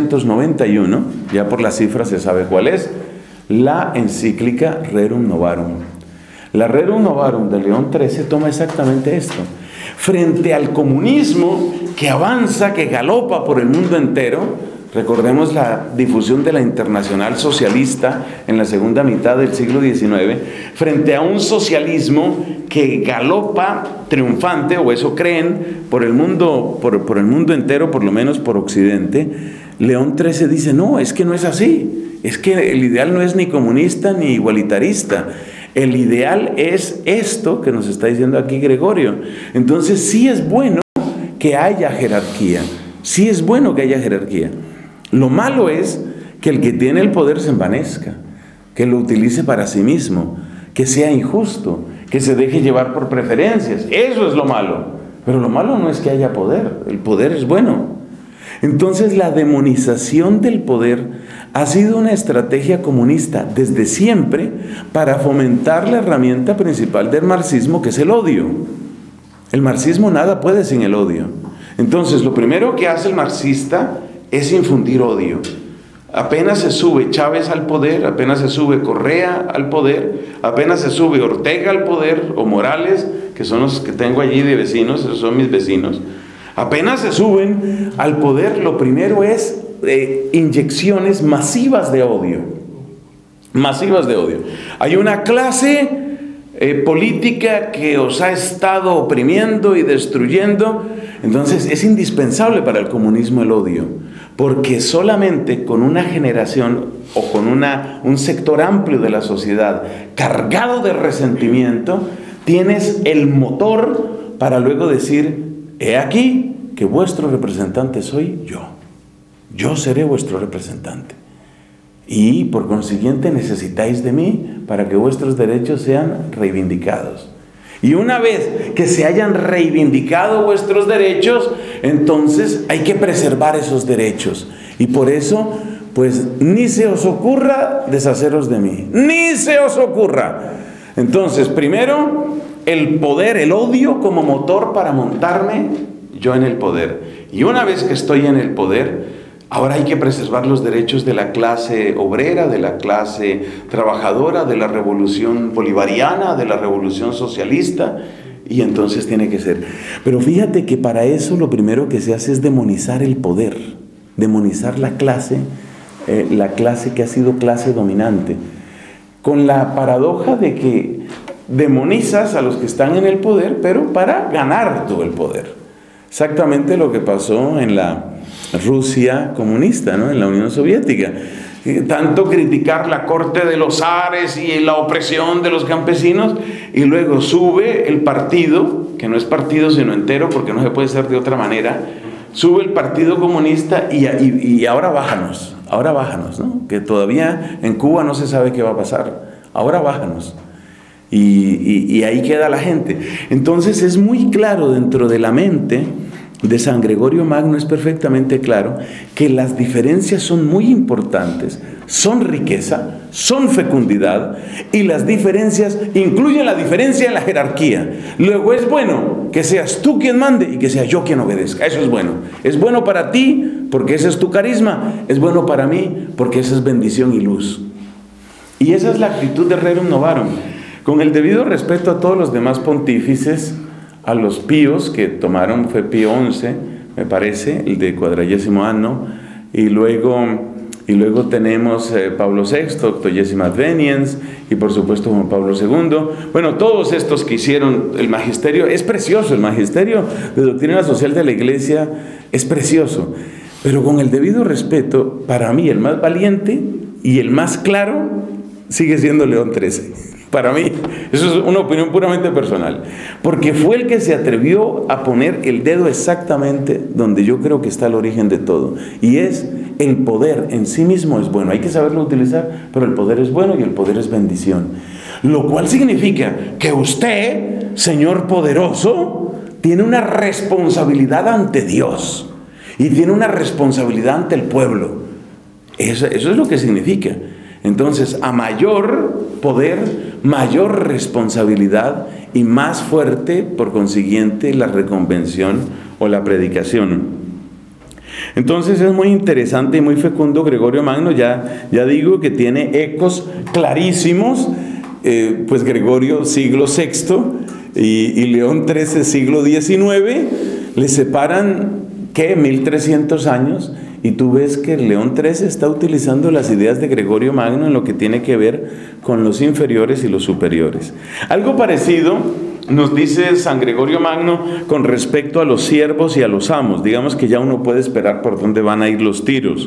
1891, ya por la cifra se sabe cuál es, la encíclica Rerum Novarum. La Rerum Novarum de León XIII toma exactamente esto. Frente al comunismo que avanza, que galopa por el mundo entero, recordemos la difusión de la Internacional Socialista en la segunda mitad del siglo XIX, frente a un socialismo que galopa triunfante, o eso creen, por el mundo entero, por lo menos por Occidente, León XIII dice: no, es que no es así. Es que el ideal no es ni comunista ni igualitarista. El ideal es esto que nos está diciendo aquí Gregorio. Entonces sí es bueno que haya jerarquía. Sí es bueno que haya jerarquía. Lo malo es que el que tiene el poder se envanezca, que lo utilice para sí mismo, que sea injusto, que se deje llevar por preferencias. Eso es lo malo. Pero lo malo no es que haya poder. El poder es bueno. Entonces la demonización del poder ha sido una estrategia comunista desde siempre para fomentar la herramienta principal del marxismo, que es el odio. El marxismo nada puede sin el odio. Entonces lo primero que hace el marxista es infundir odio. Apenas se sube Chávez al poder, apenas se sube Correa al poder, apenas se sube Ortega al poder, o Morales, que son los que tengo allí de vecinos, esos son mis vecinos. Apenas se suben al poder, lo primero es inyecciones masivas de odio. Masivas de odio. Hay una clase política que os ha estado oprimiendo y destruyendo. Entonces es indispensable para el comunismo el odio, porque solamente con una generación o con un sector amplio de la sociedad cargado de resentimiento, tienes el motor para luego decir: he aquí que vuestro representante soy yo. Yo seré vuestro representante. Y por consiguiente necesitáis de mí para que vuestros derechos sean reivindicados. Y una vez que se hayan reivindicado vuestros derechos, entonces hay que preservar esos derechos. Y por eso, pues ni se os ocurra deshaceros de mí. Ni se os ocurra. Entonces, primero, el poder, el odio como motor para montarme yo en el poder. Y una vez que estoy en el poder, ahora hay que preservar los derechos de la clase obrera, de la clase trabajadora, de la revolución bolivariana, de la revolución socialista, y entonces tiene que ser. Pero fíjate que para eso lo primero que se hace es demonizar el poder, demonizar la clase que ha sido clase dominante, con la paradoja de que demonizas a los que están en el poder, pero para ganar tú el poder. Exactamente lo que pasó en la Rusia comunista, ¿no? En la Unión Soviética. tanto criticar la corte de los zares y la opresión de los campesinos, y luego sube el partido, que no es partido sino entero, porque no se puede ser de otra manera, sube el Partido Comunista y ahora bájanos, ¿no? Que todavía en Cuba no se sabe qué va a pasar, ahora bájanos. Y ahí queda la gente. Entonces es muy claro dentro de la mente de San Gregorio Magno, es perfectamente claro que las diferencias son muy importantes, son riqueza, son fecundidad, y las diferencias incluyen la diferencia en la jerarquía. Luego es bueno que seas tú quien mande y que sea yo quien obedezca. Eso es bueno para ti porque ese es tu carisma, es bueno para mí porque esa es bendición y luz. Y esa es la actitud de Rerum Novarum. Con el debido respeto a todos los demás pontífices, a los píos que tomaron, fue Pío XI, me parece, el de 40º año, y luego tenemos Pablo VI, 80ª Adveniens, y por supuesto Juan Pablo II. Bueno, todos estos que hicieron el magisterio, es precioso, el magisterio de doctrina social de la Iglesia es precioso, pero con el debido respeto, para mí el más valiente y el más claro sigue siendo León XIII. Para mí, eso es una opinión puramente personal, porque fue el que se atrevió a poner el dedo exactamente donde yo creo que está el origen de todo, y es el poder en sí mismo es bueno, hay que saberlo utilizar, pero el poder es bueno y el poder es bendición, lo cual significa que usted, Señor poderoso, tiene una responsabilidad ante Dios y tiene una responsabilidad ante el pueblo. Eso es lo que significa. Entonces, a mayor poder, mayor responsabilidad y más fuerte, por consiguiente, la reconvención o la predicación. Entonces es muy interesante y muy fecundo Gregorio Magno, ya digo que tiene ecos clarísimos, pues Gregorio siglo VI y León XIII siglo XIX, le separan, ¿qué? 1300 años. Y tú ves que León XIII está utilizando las ideas de Gregorio Magno en lo que tiene que ver con los inferiores y los superiores. Algo parecido nos dice San Gregorio Magno con respecto a los siervos y a los amos. Digamos que ya uno puede esperar por dónde van a ir los tiros.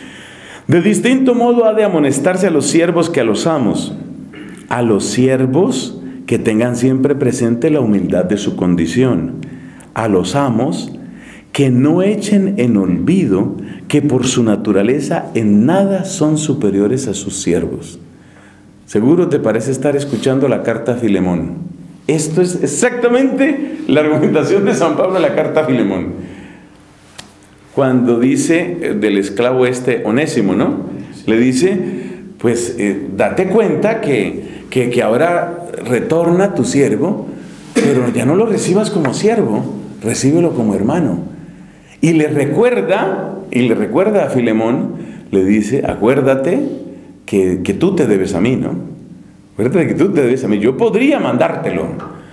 De distinto modo ha de amonestarse a los siervos que a los amos. A los siervos que tengan siempre presente la humildad de su condición. A los amos que no echen en olvido que por su naturaleza en nada son superiores a sus siervos. Seguro te parece estar escuchando la carta a Filemón. Esto es exactamente la argumentación de San Pablo en la carta a Filemón. Cuando dice del esclavo Onésimo, ¿no? Le dice, pues date cuenta que ahora retorna tu siervo, pero ya no lo recibas como siervo, recíbelo como hermano. Y le recuerda a Filemón, le dice, acuérdate que tú te debes a mí, ¿no? Acuérdate que tú te debes a mí. Yo podría mandártelo.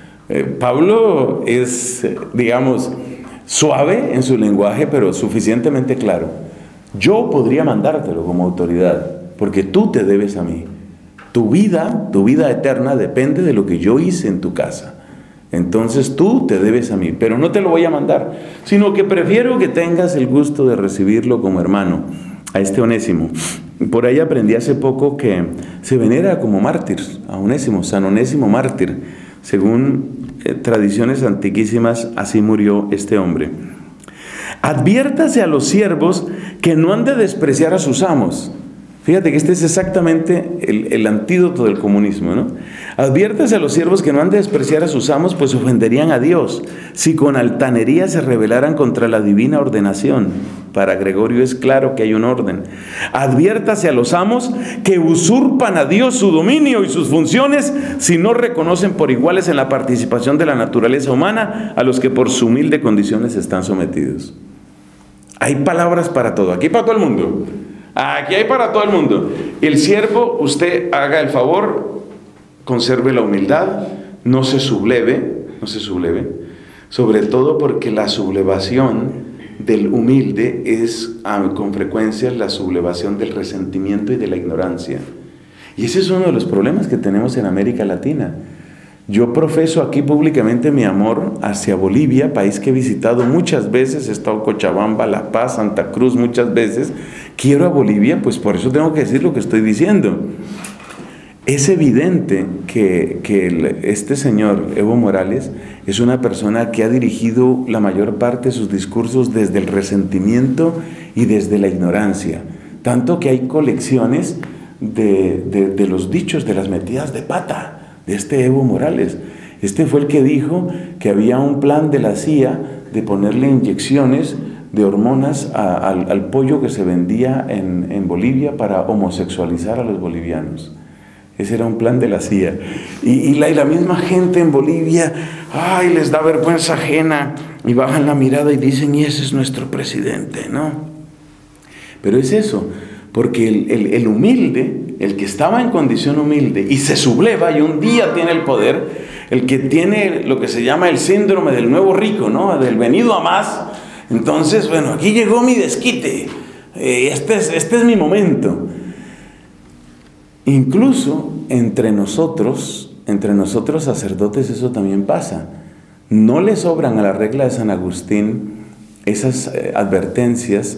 Pablo es, digamos, suave en su lenguaje, pero suficientemente claro. Yo podría mandártelo como autoridad, porque tú te debes a mí. Tu vida eterna depende de lo que yo hice en tu casa. Entonces tú te debes a mí, pero no te lo voy a mandar, sino que prefiero que tengas el gusto de recibirlo como hermano, a Onésimo. Por ahí aprendí hace poco que se venera como mártir a Onésimo, San Onésimo mártir. Según tradiciones antiquísimas, así murió este hombre. Adviértase a los siervos que no han de despreciar a sus amos. Fíjate que este es exactamente el antídoto del comunismo, ¿no? Adviértase a los siervos que no han de despreciar a sus amos, pues ofenderían a Dios si con altanería se rebelaran contra la divina ordenación. Para Gregorio es claro que hay un orden. Adviértase a los amos que usurpan a Dios su dominio y sus funciones si no reconocen por iguales en la participación de la naturaleza humana a los que por su humilde condiciones están sometidos. Hay palabras para todo, aquí para todo el mundo. Aquí hay para todo el mundo. El siervo, usted haga el favor, conserve la humildad, no se subleve, sobre todo porque la sublevación del humilde es con frecuencia la sublevación del resentimiento y de la ignorancia. Y ese es uno de los problemas que tenemos en América Latina. Yo profeso aquí públicamente mi amor hacia Bolivia, país que he visitado muchas veces, he estado en Cochabamba, La Paz, Santa Cruz muchas veces, quiero a Bolivia, pues por eso tengo que decir lo que estoy diciendo. Es evidente que este señor Evo Morales es una persona que ha dirigido la mayor parte de sus discursos desde el resentimiento y desde la ignorancia. Tanto que hay colecciones de los dichos, de las metidas de pata de este Evo Morales. Este fue el que dijo que había un plan de la CIA de ponerle inyecciones de hormonas al pollo que se vendía en Bolivia para homosexualizar a los bolivianos. Ese era un plan de la CIA. Y la misma gente en Bolivia, ay, les da vergüenza ajena y bajan la mirada y dicen, y ese es nuestro presidente, ¿no? Pero es eso, porque el humilde, el que estaba en condición humilde y se subleva y un día tiene el poder, el que tiene lo que se llama el síndrome del nuevo rico, ¿no? Del venido a más. Entonces, bueno, aquí llegó mi desquite, este es mi momento. Incluso entre nosotros sacerdotes eso también pasa. No le sobran a la regla de San Agustín esas advertencias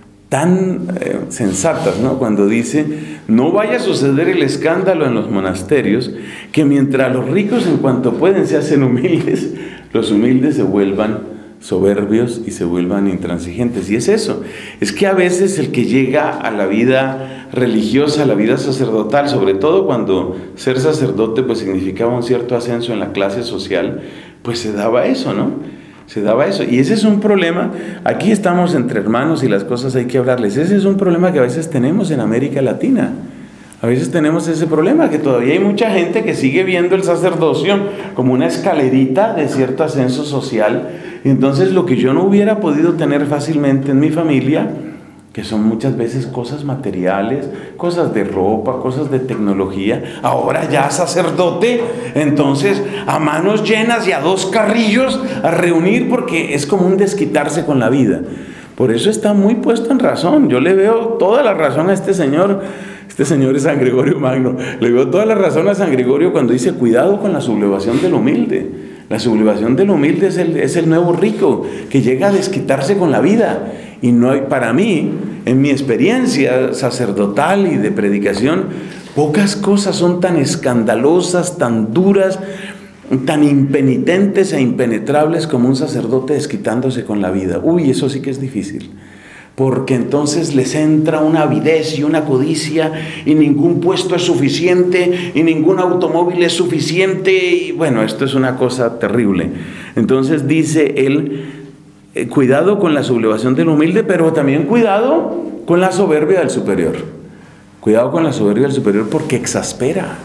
tan sensatas, ¿no? Cuando dice, no vaya a suceder el escándalo en los monasterios, que mientras los ricos en cuanto pueden se hacen humildes, los humildes se vuelvan soberbios y se vuelvan intransigentes. Y es eso, es que a veces el que llega a la vida religiosa, a la vida sacerdotal, sobre todo cuando ser sacerdote pues significaba un cierto ascenso en la clase social, pues se daba eso, ¿no? Se daba eso. Y ese es un problema, aquí estamos entre hermanos y las cosas hay que hablarles, ese es un problema que a veces tenemos en América Latina. A veces tenemos ese problema, que todavía hay mucha gente que sigue viendo el sacerdocio como una escalerita de cierto ascenso social. Y entonces lo que yo no hubiera podido tener fácilmente en mi familia, que son muchas veces cosas materiales, cosas de ropa, cosas de tecnología, ahora ya sacerdote, entonces a manos llenas y a 2 carrillos a reunir, porque es como un desquitarse con la vida. Por eso está muy puesto en razón. Yo le veo toda la razón a este señor es San Gregorio Magno, le veo toda la razón a San Gregorio cuando dice, cuidado con la sublevación del humilde. La sublevación del humilde es el nuevo rico, que llega a desquitarse con la vida. Y no hay, para mí, en mi experiencia sacerdotal y de predicación, pocas cosas son tan escandalosas, tan duras, tan impenitentes e impenetrables como un sacerdote desquitándose con la vida. Uy, eso sí que es difícil. Porque entonces les entra una avidez y una codicia, y ningún puesto es suficiente, y ningún automóvil es suficiente, y bueno, esto es una cosa terrible. Entonces dice él, cuidado con la sublevación del humilde, pero también cuidado con la soberbia del superior. Cuidado con la soberbia del superior, porque exaspera.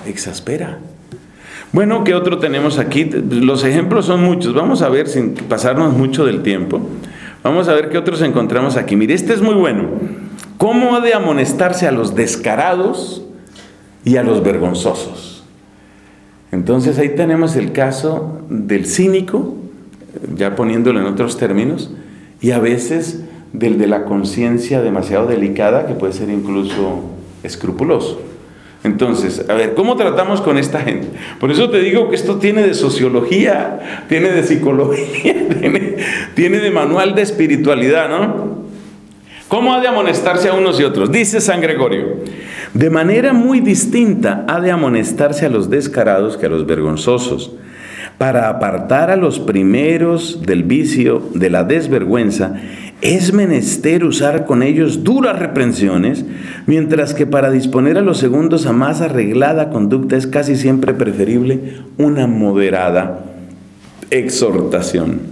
Bueno, ¿qué otro tenemos aquí? Los ejemplos son muchos, vamos a ver sin pasarnos mucho del tiempo. Vamos a ver qué otros encontramos aquí. Mire, este es muy bueno. ¿Cómo ha de amonestarse a los descarados y a los vergonzosos? Entonces ahí tenemos el caso del cínico, ya poniéndolo en otros términos, y a veces del de la conciencia demasiado delicada, que puede ser incluso escrupuloso. Entonces, a ver, ¿cómo tratamos con esta gente? Por eso te digo que esto tiene de sociología, tiene de psicología, tiene de manual de espiritualidad, ¿no? ¿Cómo ha de amonestarse a unos y otros? Dice San Gregorio, de manera muy distinta ha de amonestarse a los descarados que a los vergonzosos, para apartar a los primeros del vicio, de la desvergüenza. Es menester usar con ellos duras reprensiones, mientras que para disponer a los segundos a más arreglada conducta es casi siempre preferible una moderada exhortación.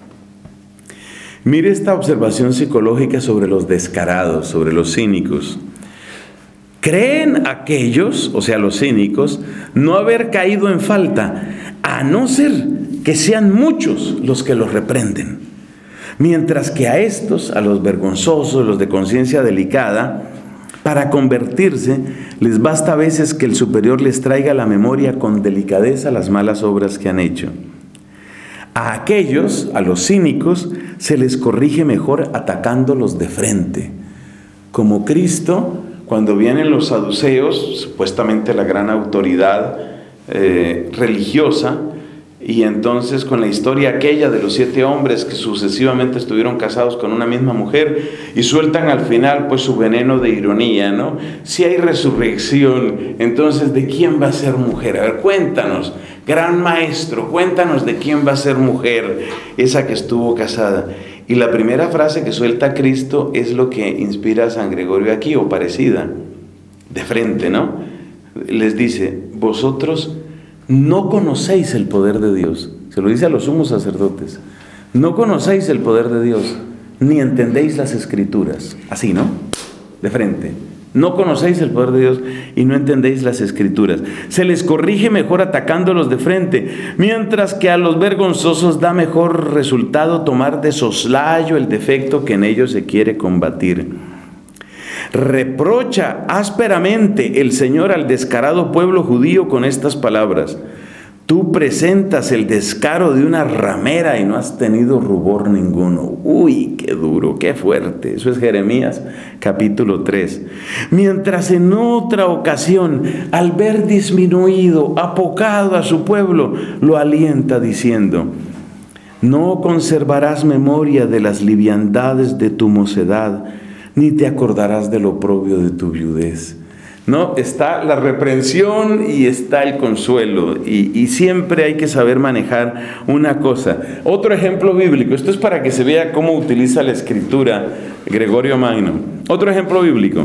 Mire esta observación psicológica sobre los descarados, sobre los cínicos. Creen aquellos, o sea los cínicos, no haber caído en falta, a no ser que sean muchos los que los reprenden. Mientras que a estos, a los vergonzosos, los de conciencia delicada, para convertirse, les basta a veces que el superior les traiga a la memoria con delicadeza las malas obras que han hecho. A aquellos, a los cínicos, se les corrige mejor atacándolos de frente. Como Cristo, cuando vienen los saduceos, supuestamente la gran autoridad religiosa, Y entonces con la historia aquella de los 7 hombres que sucesivamente estuvieron casados con una misma mujer y sueltan al final pues su veneno de ironía, ¿no? Si hay resurrección, entonces ¿de quién va a ser mujer? A ver, cuéntanos, gran maestro, cuéntanos de quién va a ser mujer esa que estuvo casada. Y la primera frase que suelta Cristo es lo que inspira a San Gregorio aquí, o parecida, de frente, ¿no? Les dice, vosotros no conocéis el poder de Dios. Se lo dice a los sumos sacerdotes. No conocéis el poder de Dios, ni entendéis las Escrituras. Así, ¿no? De frente. No conocéis el poder de Dios y no entendéis las Escrituras. Se les corrige mejor atacándolos de frente, mientras que a los vergonzosos da mejor resultado tomar de soslayo el defecto que en ellos se quiere combatir. Reprocha ásperamente el Señor al descarado pueblo judío con estas palabras: tú presentas el descaro de una ramera y no has tenido rubor ninguno. Uy, qué duro, qué fuerte. Eso es Jeremías capítulo 3. Mientras en otra ocasión, al ver disminuido, apocado a su pueblo, lo alienta diciendo: no conservarás memoria de las liviandades de tu mocedad, ni te acordarás del oprobio de tu viudez. No, está la reprensión y está el consuelo, y siempre hay que saber manejar una cosa. Otro ejemplo bíblico, esto es para que se vea cómo utiliza la Escritura Gregorio Magno. Otro ejemplo bíblico: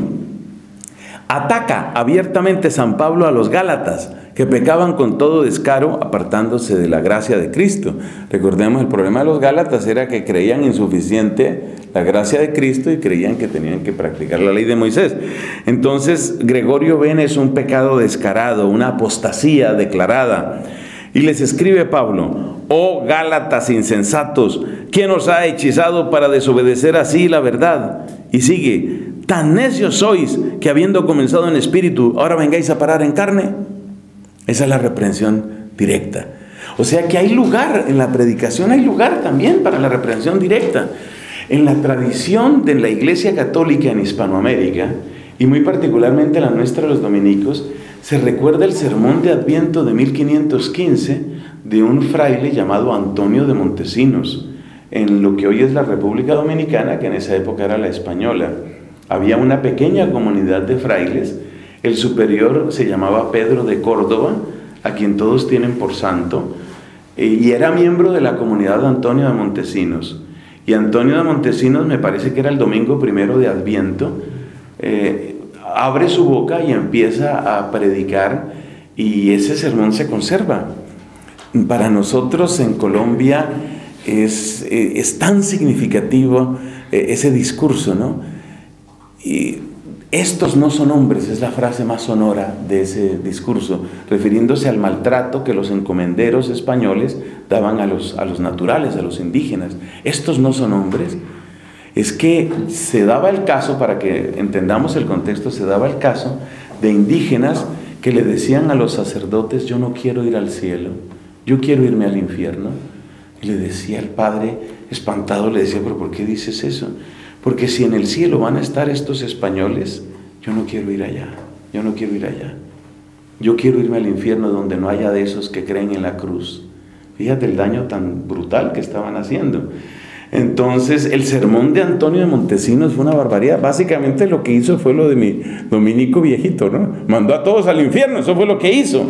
ataca abiertamente San Pablo a los Gálatas, que pecaban con todo descaro, apartándose de la gracia de Cristo. Recordemos, el problema de los Gálatas era que creían insuficiente la gracia de Cristo y creían que tenían que practicar la ley de Moisés. Entonces, Gregorio ven es un pecado descarado, una apostasía declarada. Y les escribe Pablo: oh Gálatas insensatos, ¿quién os ha hechizado para desobedecer así la verdad? Y sigue: tan necios sois que habiendo comenzado en espíritu, ahora vengáis a parar en carne. Esa es la reprensión directa. O sea que hay lugar en la predicación, hay lugar también para la reprensión directa. En la tradición de la Iglesia Católica en Hispanoamérica, y muy particularmente la nuestra, los dominicos, se recuerda el sermón de Adviento de 1515 de un fraile llamado Antonio de Montesinos, en lo que hoy es la República Dominicana, que en esa época era la española. Había una pequeña comunidad de frailes. El superior se llamaba Pedro de Córdoba, a quien todos tienen por santo, y era miembro de la comunidad de Antonio de Montesinos. Y Antonio de Montesinos, me parece que era el domingo primero de Adviento, abre su boca y empieza a predicar, y ese sermón se conserva. Para nosotros en Colombia es tan significativo ese discurso, ¿no? Y estos no son hombres, es la frase más sonora de ese discurso, refiriéndose al maltrato que los encomenderos españoles daban a los naturales, a los indígenas. Estos no son hombres. Es que se daba el caso, para que entendamos el contexto, se daba el caso de indígenas que le decían a los sacerdotes: yo no quiero ir al cielo, yo quiero irme al infierno. Y le decía el padre, espantado, le decía: ¿pero por qué dices eso? Porque si en el cielo van a estar estos españoles, yo no quiero ir allá, yo no quiero ir allá. Yo quiero irme al infierno donde no haya de esos que creen en la cruz. Fíjate el daño tan brutal que estaban haciendo. Entonces, el sermón de Antonio de Montesinos fue una barbaridad. Básicamente lo que hizo fue lo de mi dominico viejito, ¿no? Mandó a todos al infierno, eso fue lo que hizo.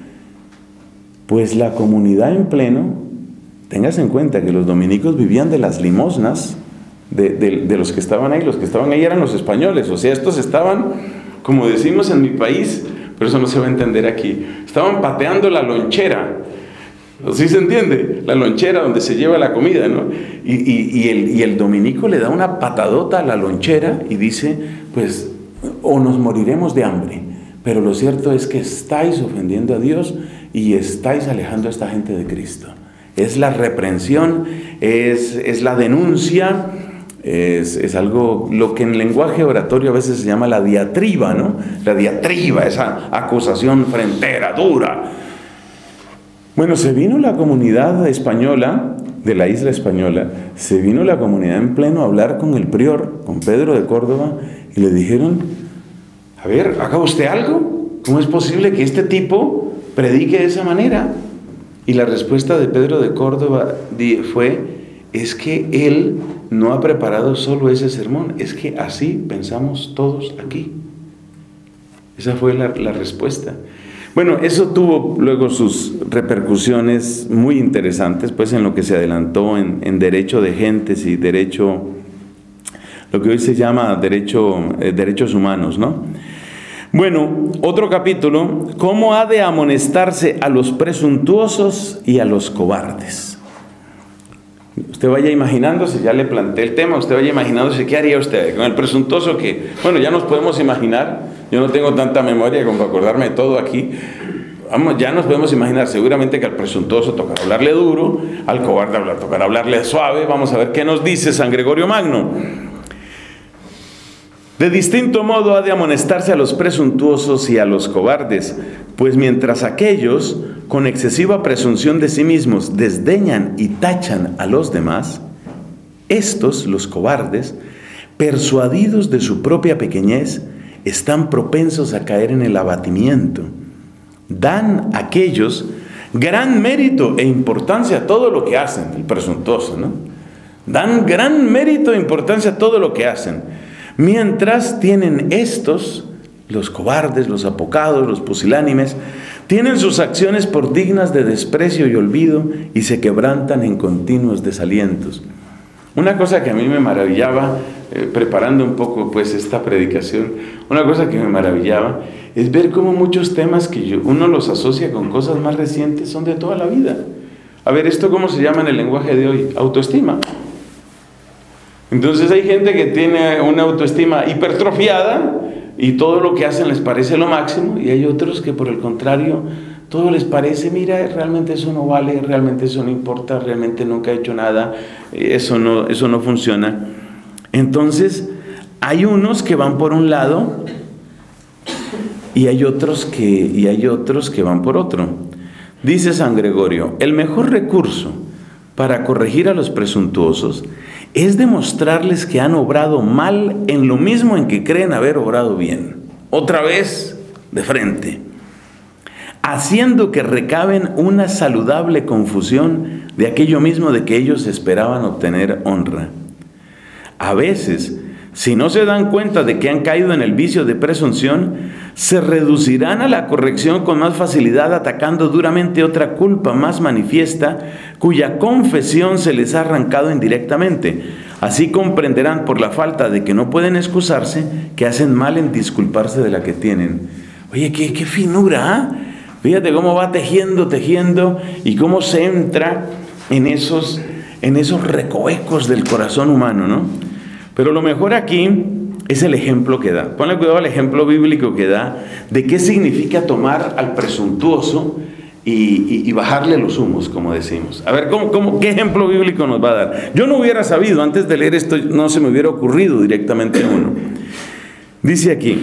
Pues la comunidad en pleno, tengas en cuenta que los dominicos vivían de las limosnas de los que estaban ahí eran los españoles, o sea, estos estaban, como decimos en mi país, pero eso no se va a entender aquí, estaban pateando la lonchera, ¿sí se entiende? La lonchera donde se lleva la comida, ¿no? Y el dominico le da una patadota a la lonchera y dice: pues, o nos moriremos de hambre, pero lo cierto es que estáis ofendiendo a Dios y estáis alejando a esta gente de Cristo. Es la reprensión, es la denuncia. Es algo, lo que en lenguaje oratorio a veces se llama la diatriba, ¿no? La diatriba, esa acusación frentera, dura. Bueno, se vino la comunidad española, de la isla española, se vino la comunidad en pleno a hablar con el prior, con Pedro de Córdoba, y le dijeron: a ver, haga usted algo. ¿Cómo es posible que este tipo predique de esa manera? Y la respuesta de Pedro de Córdoba fue, es que él no ha preparado solo ese sermón, es que así pensamos todos aquí. Esa fue la respuesta. Bueno, eso tuvo luego sus repercusiones muy interesantes, pues en lo que se adelantó en derecho de gentes y derecho, lo que hoy se llama derechos humanos, ¿no? Bueno, otro capítulo, ¿cómo ha de amonestarse a los presuntuosos y a los cobardes? Usted vaya imaginándose, ya le planteé el tema, usted vaya imaginándose, ¿qué haría usted con el presuntuoso que, bueno, ya nos podemos imaginar, yo no tengo tanta memoria como para acordarme de todo aquí, vamos, ya nos podemos imaginar seguramente que al presuntuoso tocará hablarle duro, al cobarde tocará hablarle suave. Vamos a ver qué nos dice San Gregorio Magno. De distinto modo ha de amonestarse a los presuntuosos y a los cobardes, pues mientras aquellos, con excesiva presunción de sí mismos, desdeñan y tachan a los demás, estos, los cobardes, persuadidos de su propia pequeñez, están propensos a caer en el abatimiento. Dan a aquellos gran mérito e importancia a todo lo que hacen, el presuntuoso, ¿no? Dan gran mérito e importancia a todo lo que hacen. Mientras tienen estos, los cobardes, los apocados, los pusilánimes, tienen sus acciones por dignas de desprecio y olvido y se quebrantan en continuos desalientos. Una cosa que a mí me maravillaba, preparando un poco pues esta predicación, una cosa que me maravillaba es ver cómo muchos temas que uno los asocia con cosas más recientes son de toda la vida. A ver, ¿esto cómo se llama en el lenguaje de hoy? Autoestima. Entonces hay gente que tiene una autoestima hipertrofiada y todo lo que hacen les parece lo máximo, y hay otros que por el contrario, todo les parece, mira, realmente eso no vale, realmente eso no importa, realmente nunca he hecho nada, eso no funciona. Entonces hay unos que van por un lado y hay otros que van por otro. Dice San Gregorio, el mejor recurso para corregir a los presuntuosos es demostrarles que han obrado mal en lo mismo en que creen haber obrado bien. Otra vez, de frente. Haciendo que recaben una saludable confusión de aquello mismo de que ellos esperaban obtener honra. A veces, si no se dan cuenta de que han caído en el vicio de presunción, se reducirán a la corrección con más facilidad atacando duramente otra culpa más manifiesta, cuya confesión se les ha arrancado indirectamente. Así comprenderán por la falta de que no pueden excusarse, que hacen mal en disculparse de la que tienen. Oye, qué finura, ¿eh? Fíjate cómo va tejiendo y cómo se entra en esos recovecos del corazón humano, ¿no? Pero lo mejor aquí es el ejemplo que da. Ponle cuidado al ejemplo bíblico que da de qué significa tomar al presuntuoso y bajarle los humos, como decimos. A ver, ¿qué ejemplo bíblico nos va a dar? Yo no hubiera sabido, antes de leer esto, no se me hubiera ocurrido directamente uno. Dice aquí,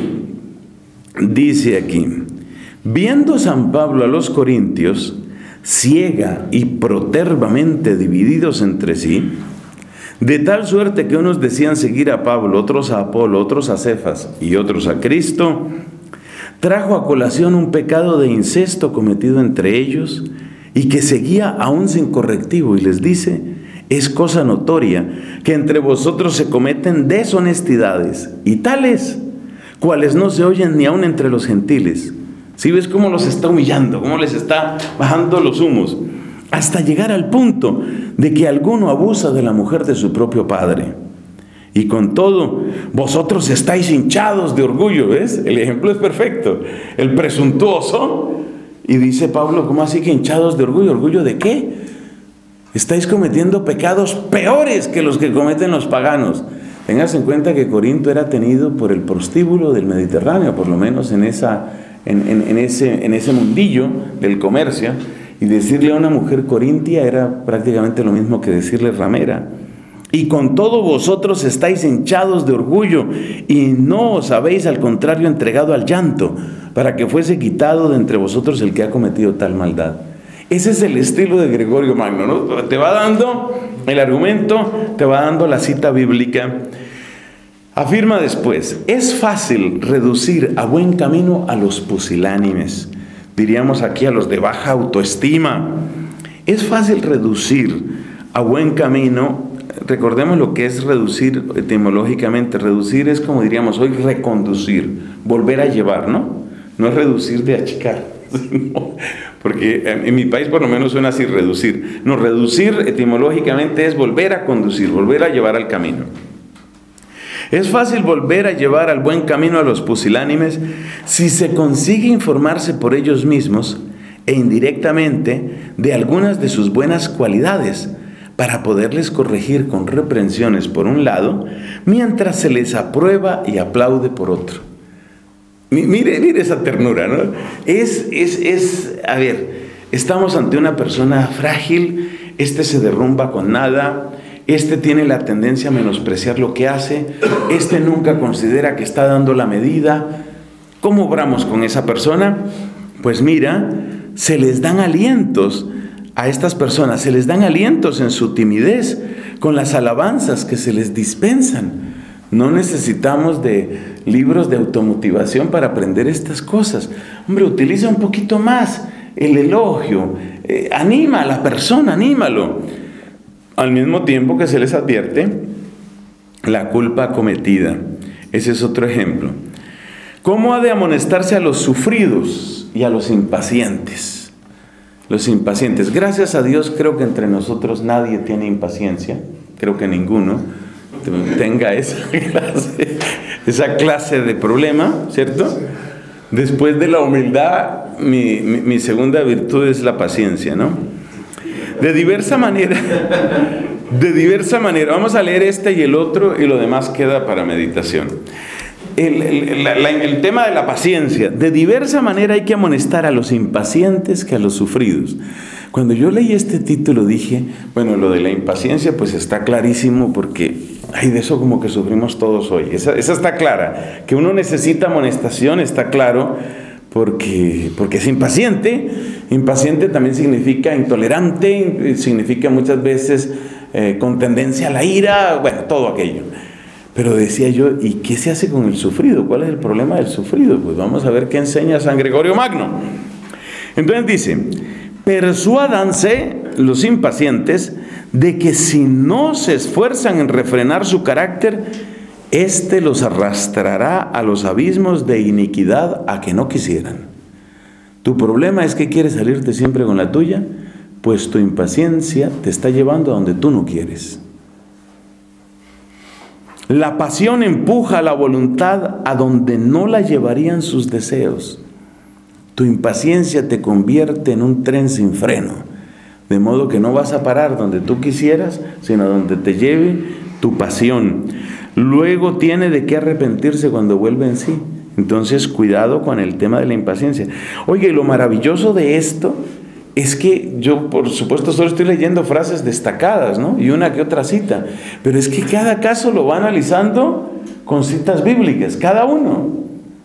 viendo San Pablo a los corintios, ciega y proterbamente divididos entre sí, de tal suerte que unos decían seguir a Pablo, otros a Apolo, otros a Cefas y otros a Cristo, trajo a colación un pecado de incesto cometido entre ellos y que seguía aún sin correctivo, y les dice, es cosa notoria que entre vosotros se cometen deshonestidades y tales, cuales no se oyen ni aun entre los gentiles. ¿Sí ves cómo los está humillando, cómo les está bajando los humos? Hasta llegar al punto de que alguno abusa de la mujer de su propio padre. Y con todo, vosotros estáis hinchados de orgullo, ¿ves? El ejemplo es perfecto. El presuntuoso, y dice Pablo, ¿cómo así que hinchados de orgullo? ¿Orgullo de qué? Estáis cometiendo pecados peores que los que cometen los paganos. Tengas en cuenta que Corinto era tenido por el prostíbulo del Mediterráneo, por lo menos en ese mundillo del comercio, y decirle a una mujer corintia era prácticamente lo mismo que decirle ramera. Y con todo vosotros estáis hinchados de orgullo y no os habéis al contrario entregado al llanto, para que fuese quitado de entre vosotros el que ha cometido tal maldad. Ese es el estilo de Gregorio Magno, ¿no? Te va dando el argumento, te va dando la cita bíblica. Afirma después, es fácil reducir a buen camino a los pusilánimes, diríamos aquí a los de baja autoestima, Es fácil reducir a buen camino. Recordemos lo que es reducir etimológicamente. Reducir es, como diríamos hoy, reconducir, volver a llevar, ¿no? No es reducir de achicar, porque en mi país por lo menos suena así, reducir. No, reducir etimológicamente es volver a conducir, volver a llevar al camino. Es fácil volver a llevar al buen camino a los pusilánimes si se consigue informarse por ellos mismos e indirectamente de algunas de sus buenas cualidades, para poderles corregir con reprensiones por un lado, mientras se les aprueba y aplaude por otro. Mire esa ternura, ¿no? A ver, estamos ante una persona frágil, se derrumba con nada, tiene la tendencia a menospreciar lo que hace, nunca considera que está dando la medida. ¿Cómo obramos con esa persona? Pues mira, se les dan alientos a estas personas, se les dan alientos en su timidez, con las alabanzas que se les dispensan. No necesitamos de libros de automotivación para aprender estas cosas. Hombre, utiliza un poquito más el elogio, anima a la persona, anímalo. Al mismo tiempo que se les advierte la culpa cometida. Ese es otro ejemplo. ¿Cómo ha de amonestarse a los sufridos y a los impacientes? Los impacientes. Gracias a Dios, creo que entre nosotros nadie tiene impaciencia. Creo que ninguno tenga esa clase de problema, ¿cierto? Después de la humildad, mi segunda virtud es la paciencia, ¿no? De diversa manera, vamos a leer y el otro, y lo demás queda para meditación. El tema de la paciencia. De diversa manera hay que amonestar a los impacientes que a los sufridos. Cuando yo leí este título dije, bueno, lo de la impaciencia pues está clarísimo, porque de eso como que sufrimos todos hoy. Esa está clara. Que uno necesita amonestación, está claro, porque es impaciente. Impaciente también significa intolerante, significa muchas veces con tendencia a la ira, bueno, todo aquello. Pero decía yo, ¿y qué se hace con el sufrido? ¿Cuál es el problema del sufrido? Pues vamos a ver qué enseña San Gregorio Magno. Entonces dice, persuádanse los impacientes de que si no se esfuerzan en refrenar su carácter, los arrastrará a los abismos de iniquidad a que no quisieran. Tu problema es que quieres salirte siempre con la tuya, pues tu impaciencia te está llevando a donde tú no quieres. La pasión empuja a la voluntad a donde no la llevarían sus deseos. Tu impaciencia te convierte en un tren sin freno, de modo que no vas a parar donde tú quisieras, sino donde te lleve tu pasión. Luego tiene de qué arrepentirse cuando vuelve en sí. Entonces, cuidado con el tema de la impaciencia. Oye, y lo maravilloso de esto es que yo, por supuesto, solo estoy leyendo frases destacadas, ¿no? Y una que otra cita. Pero es que cada caso lo va analizando con citas bíblicas, cada uno.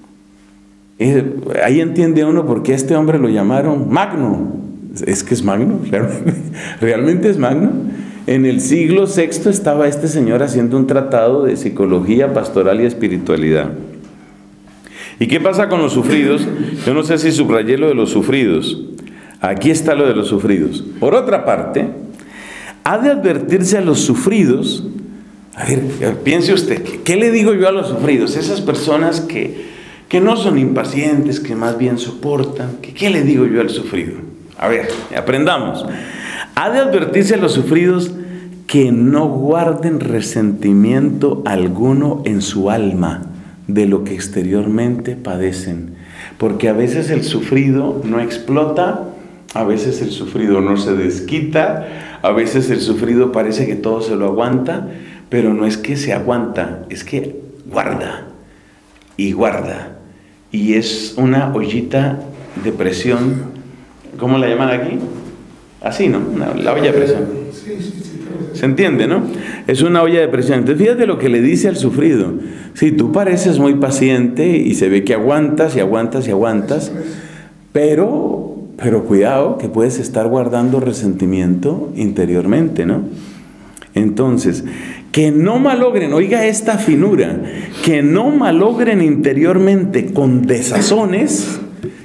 Ahí entiende uno por qué a este hombre lo llamaron Magno. Es que es Magno, realmente es Magno. En el siglo VI estaba este señor haciendo un tratado de psicología pastoral y espiritualidad. ¿Y qué pasa con los sufridos? Yo no sé si subrayé lo de los sufridos. Aquí está lo de los sufridos. Por otra parte, ha de advertirse a los sufridos. A ver, piense usted, ¿qué le digo yo a los sufridos? Esas personas que no son impacientes, que más bien soportan. ¿Qué le digo yo al sufrido? A ver, aprendamos. Ha de advertirse a los sufridos que no guarden resentimiento alguno en su alma de lo que exteriormente padecen. Porque a veces el sufrido no explota, a veces el sufrido no se desquita, a veces el sufrido parece que todo se lo aguanta, pero no es que se aguanta, es que guarda y guarda. Y es una ollita de presión, ¿cómo la llaman aquí? Así, ¿no? La olla de presión. ¿Se entiende, no? Es una olla de presión. Entonces fíjate lo que le dice al sufrido. Sí, tú pareces muy paciente y se ve que aguantas y aguantas y aguantas, pero cuidado que puedes estar guardando resentimiento interiormente, ¿no? Entonces, que no malogren, oiga esta finura, que no malogren interiormente con desazones,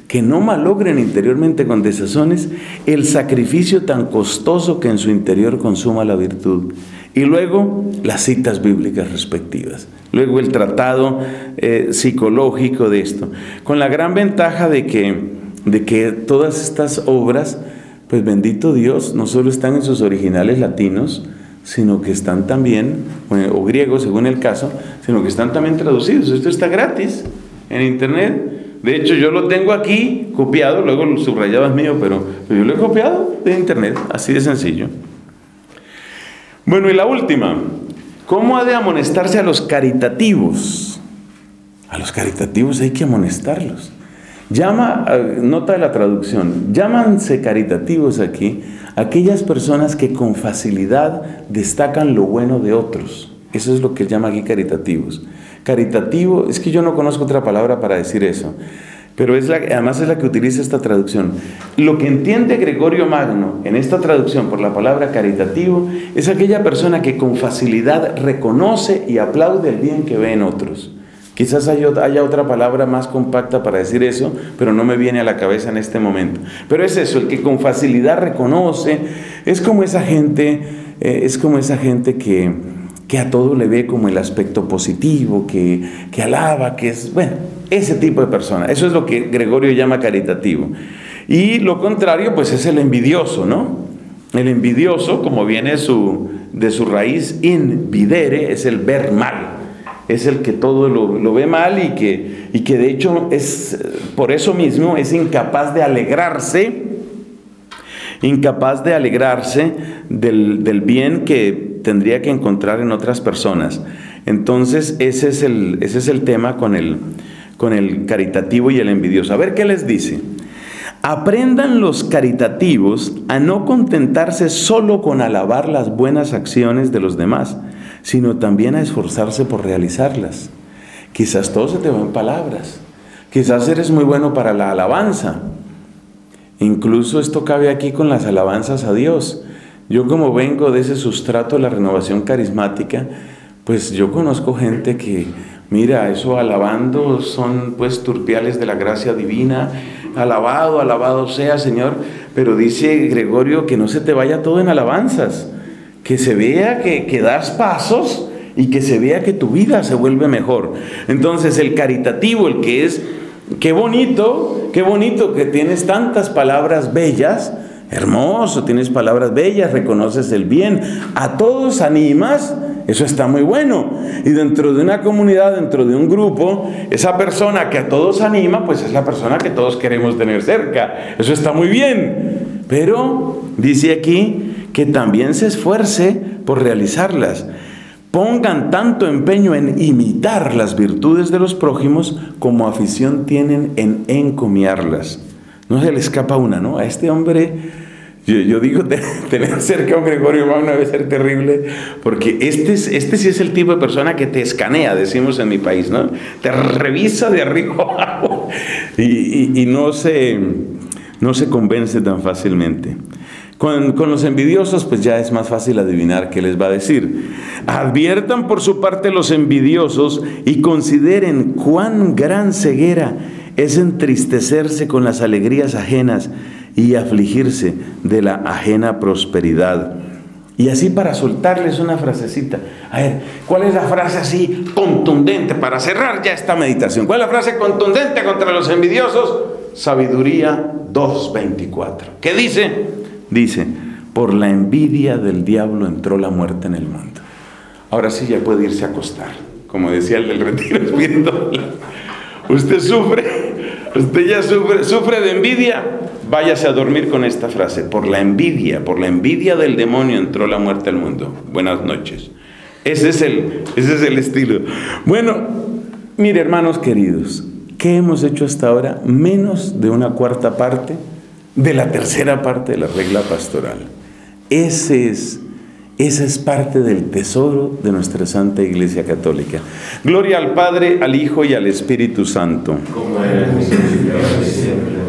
que no malogren interiormente con desazones el sacrificio tan costoso que en su interior consuma la virtud. Y luego las citas bíblicas respectivas. Luego el tratado psicológico de esto. Con la gran ventaja de que todas estas obras, pues bendito Dios, no solo están en sus originales latinos, sino que están también, o griegos según el caso, sino que están también traducidos. Esto está gratis en internet. De hecho, yo lo tengo aquí copiado, luego el subrayado es mío, pero yo lo he copiado de internet, así de sencillo. Bueno, y la última, ¿cómo ha de amonestarse a los caritativos? A los caritativos hay que amonestarlos. Nota de la traducción, llámanse caritativos aquí aquellas personas que con facilidad destacan lo bueno de otros. Eso es lo que él llama aquí caritativos. Caritativo, es que yo no conozco otra palabra para decir eso, pero además es la que utiliza esta traducción. Lo que entiende Gregorio Magno en esta traducción por la palabra caritativo es aquella persona que con facilidad reconoce y aplaude el bien que ve en otros. Quizás haya otra palabra más compacta para decir eso, pero no me viene a la cabeza en este momento. Pero es eso, el que con facilidad reconoce, es como esa gente que a todo le ve como el aspecto positivo, que alaba, que es, bueno, ese tipo de persona. Eso es lo que Gregorio llama caritativo. Y lo contrario, pues es el envidioso, ¿no? El envidioso, como viene de su raíz invidere, es el ver mal. Es el que todo lo ve mal y que de hecho es, por eso mismo, es incapaz de alegrarse del bien que tendría que encontrar en otras personas. Entonces ese es el tema con el caritativo y el envidioso. A ver qué les dice. Aprendan los caritativos a no contentarse solo con alabar las buenas acciones de los demás, sino también a esforzarse por realizarlas. Quizás todo se te va en palabras, quizás eres muy bueno para la alabanza. Incluso esto cabe aquí con las alabanzas a Dios. Yo, como vengo de ese sustrato de la renovación carismática, pues yo conozco gente que, mira, eso alabando son pues turpiales de la gracia divina. Alabado sea, Señor. Pero dice Gregorio que no se te vaya todo en alabanzas, que se vea que das pasos y que se vea que tu vida se vuelve mejor. Entonces el caritativo, el que es, qué bonito que tienes tantas palabras bellas, hermoso, tienes palabras bellas, reconoces el bien, a todos animas, eso está muy bueno. Y dentro de una comunidad, dentro de un grupo, esa persona que a todos anima, pues es la persona que todos queremos tener cerca. Eso está muy bien. Pero dice aquí que también se esfuerce por realizarlas. Pongan tanto empeño en imitar las virtudes de los prójimos como afición tienen en encomiarlas. No se le escapa una, ¿no? A este hombre, yo digo, tener cerca a un Gregorio Magno debe ser terrible, porque este sí es el tipo de persona que te escanea, decimos en mi país, ¿no? Te revisa de arriba abajo y no se convence tan fácilmente. Con los envidiosos, pues ya es más fácil adivinar qué les va a decir. Adviertan por su parte los envidiosos y consideren cuán gran ceguera es entristecerse con las alegrías ajenas y afligirse de la ajena prosperidad. Y así, para soltarles una frasecita. A ver, ¿cuál es la frase así contundente para cerrar ya esta meditación? ¿Cuál es la frase contundente contra los envidiosos? Sabiduría 2:24. ¿Qué dice? Dice, por la envidia del diablo entró la muerte en el mundo. Ahora sí ya puede irse a acostar. Como decía el del retiro espiritual. Usted ya sufre de envidia, váyase a dormir con esta frase. Por la envidia del demonio entró la muerte al mundo. Buenas noches. Ese es el estilo. Bueno, mire, hermanos queridos, ¿qué hemos hecho hasta ahora? Menos de una cuarta parte de la tercera parte de la regla pastoral. Esa es parte del tesoro de nuestra Santa Iglesia Católica. Gloria al Padre, al Hijo y al Espíritu Santo. Como era en el principio, ahora y siempre.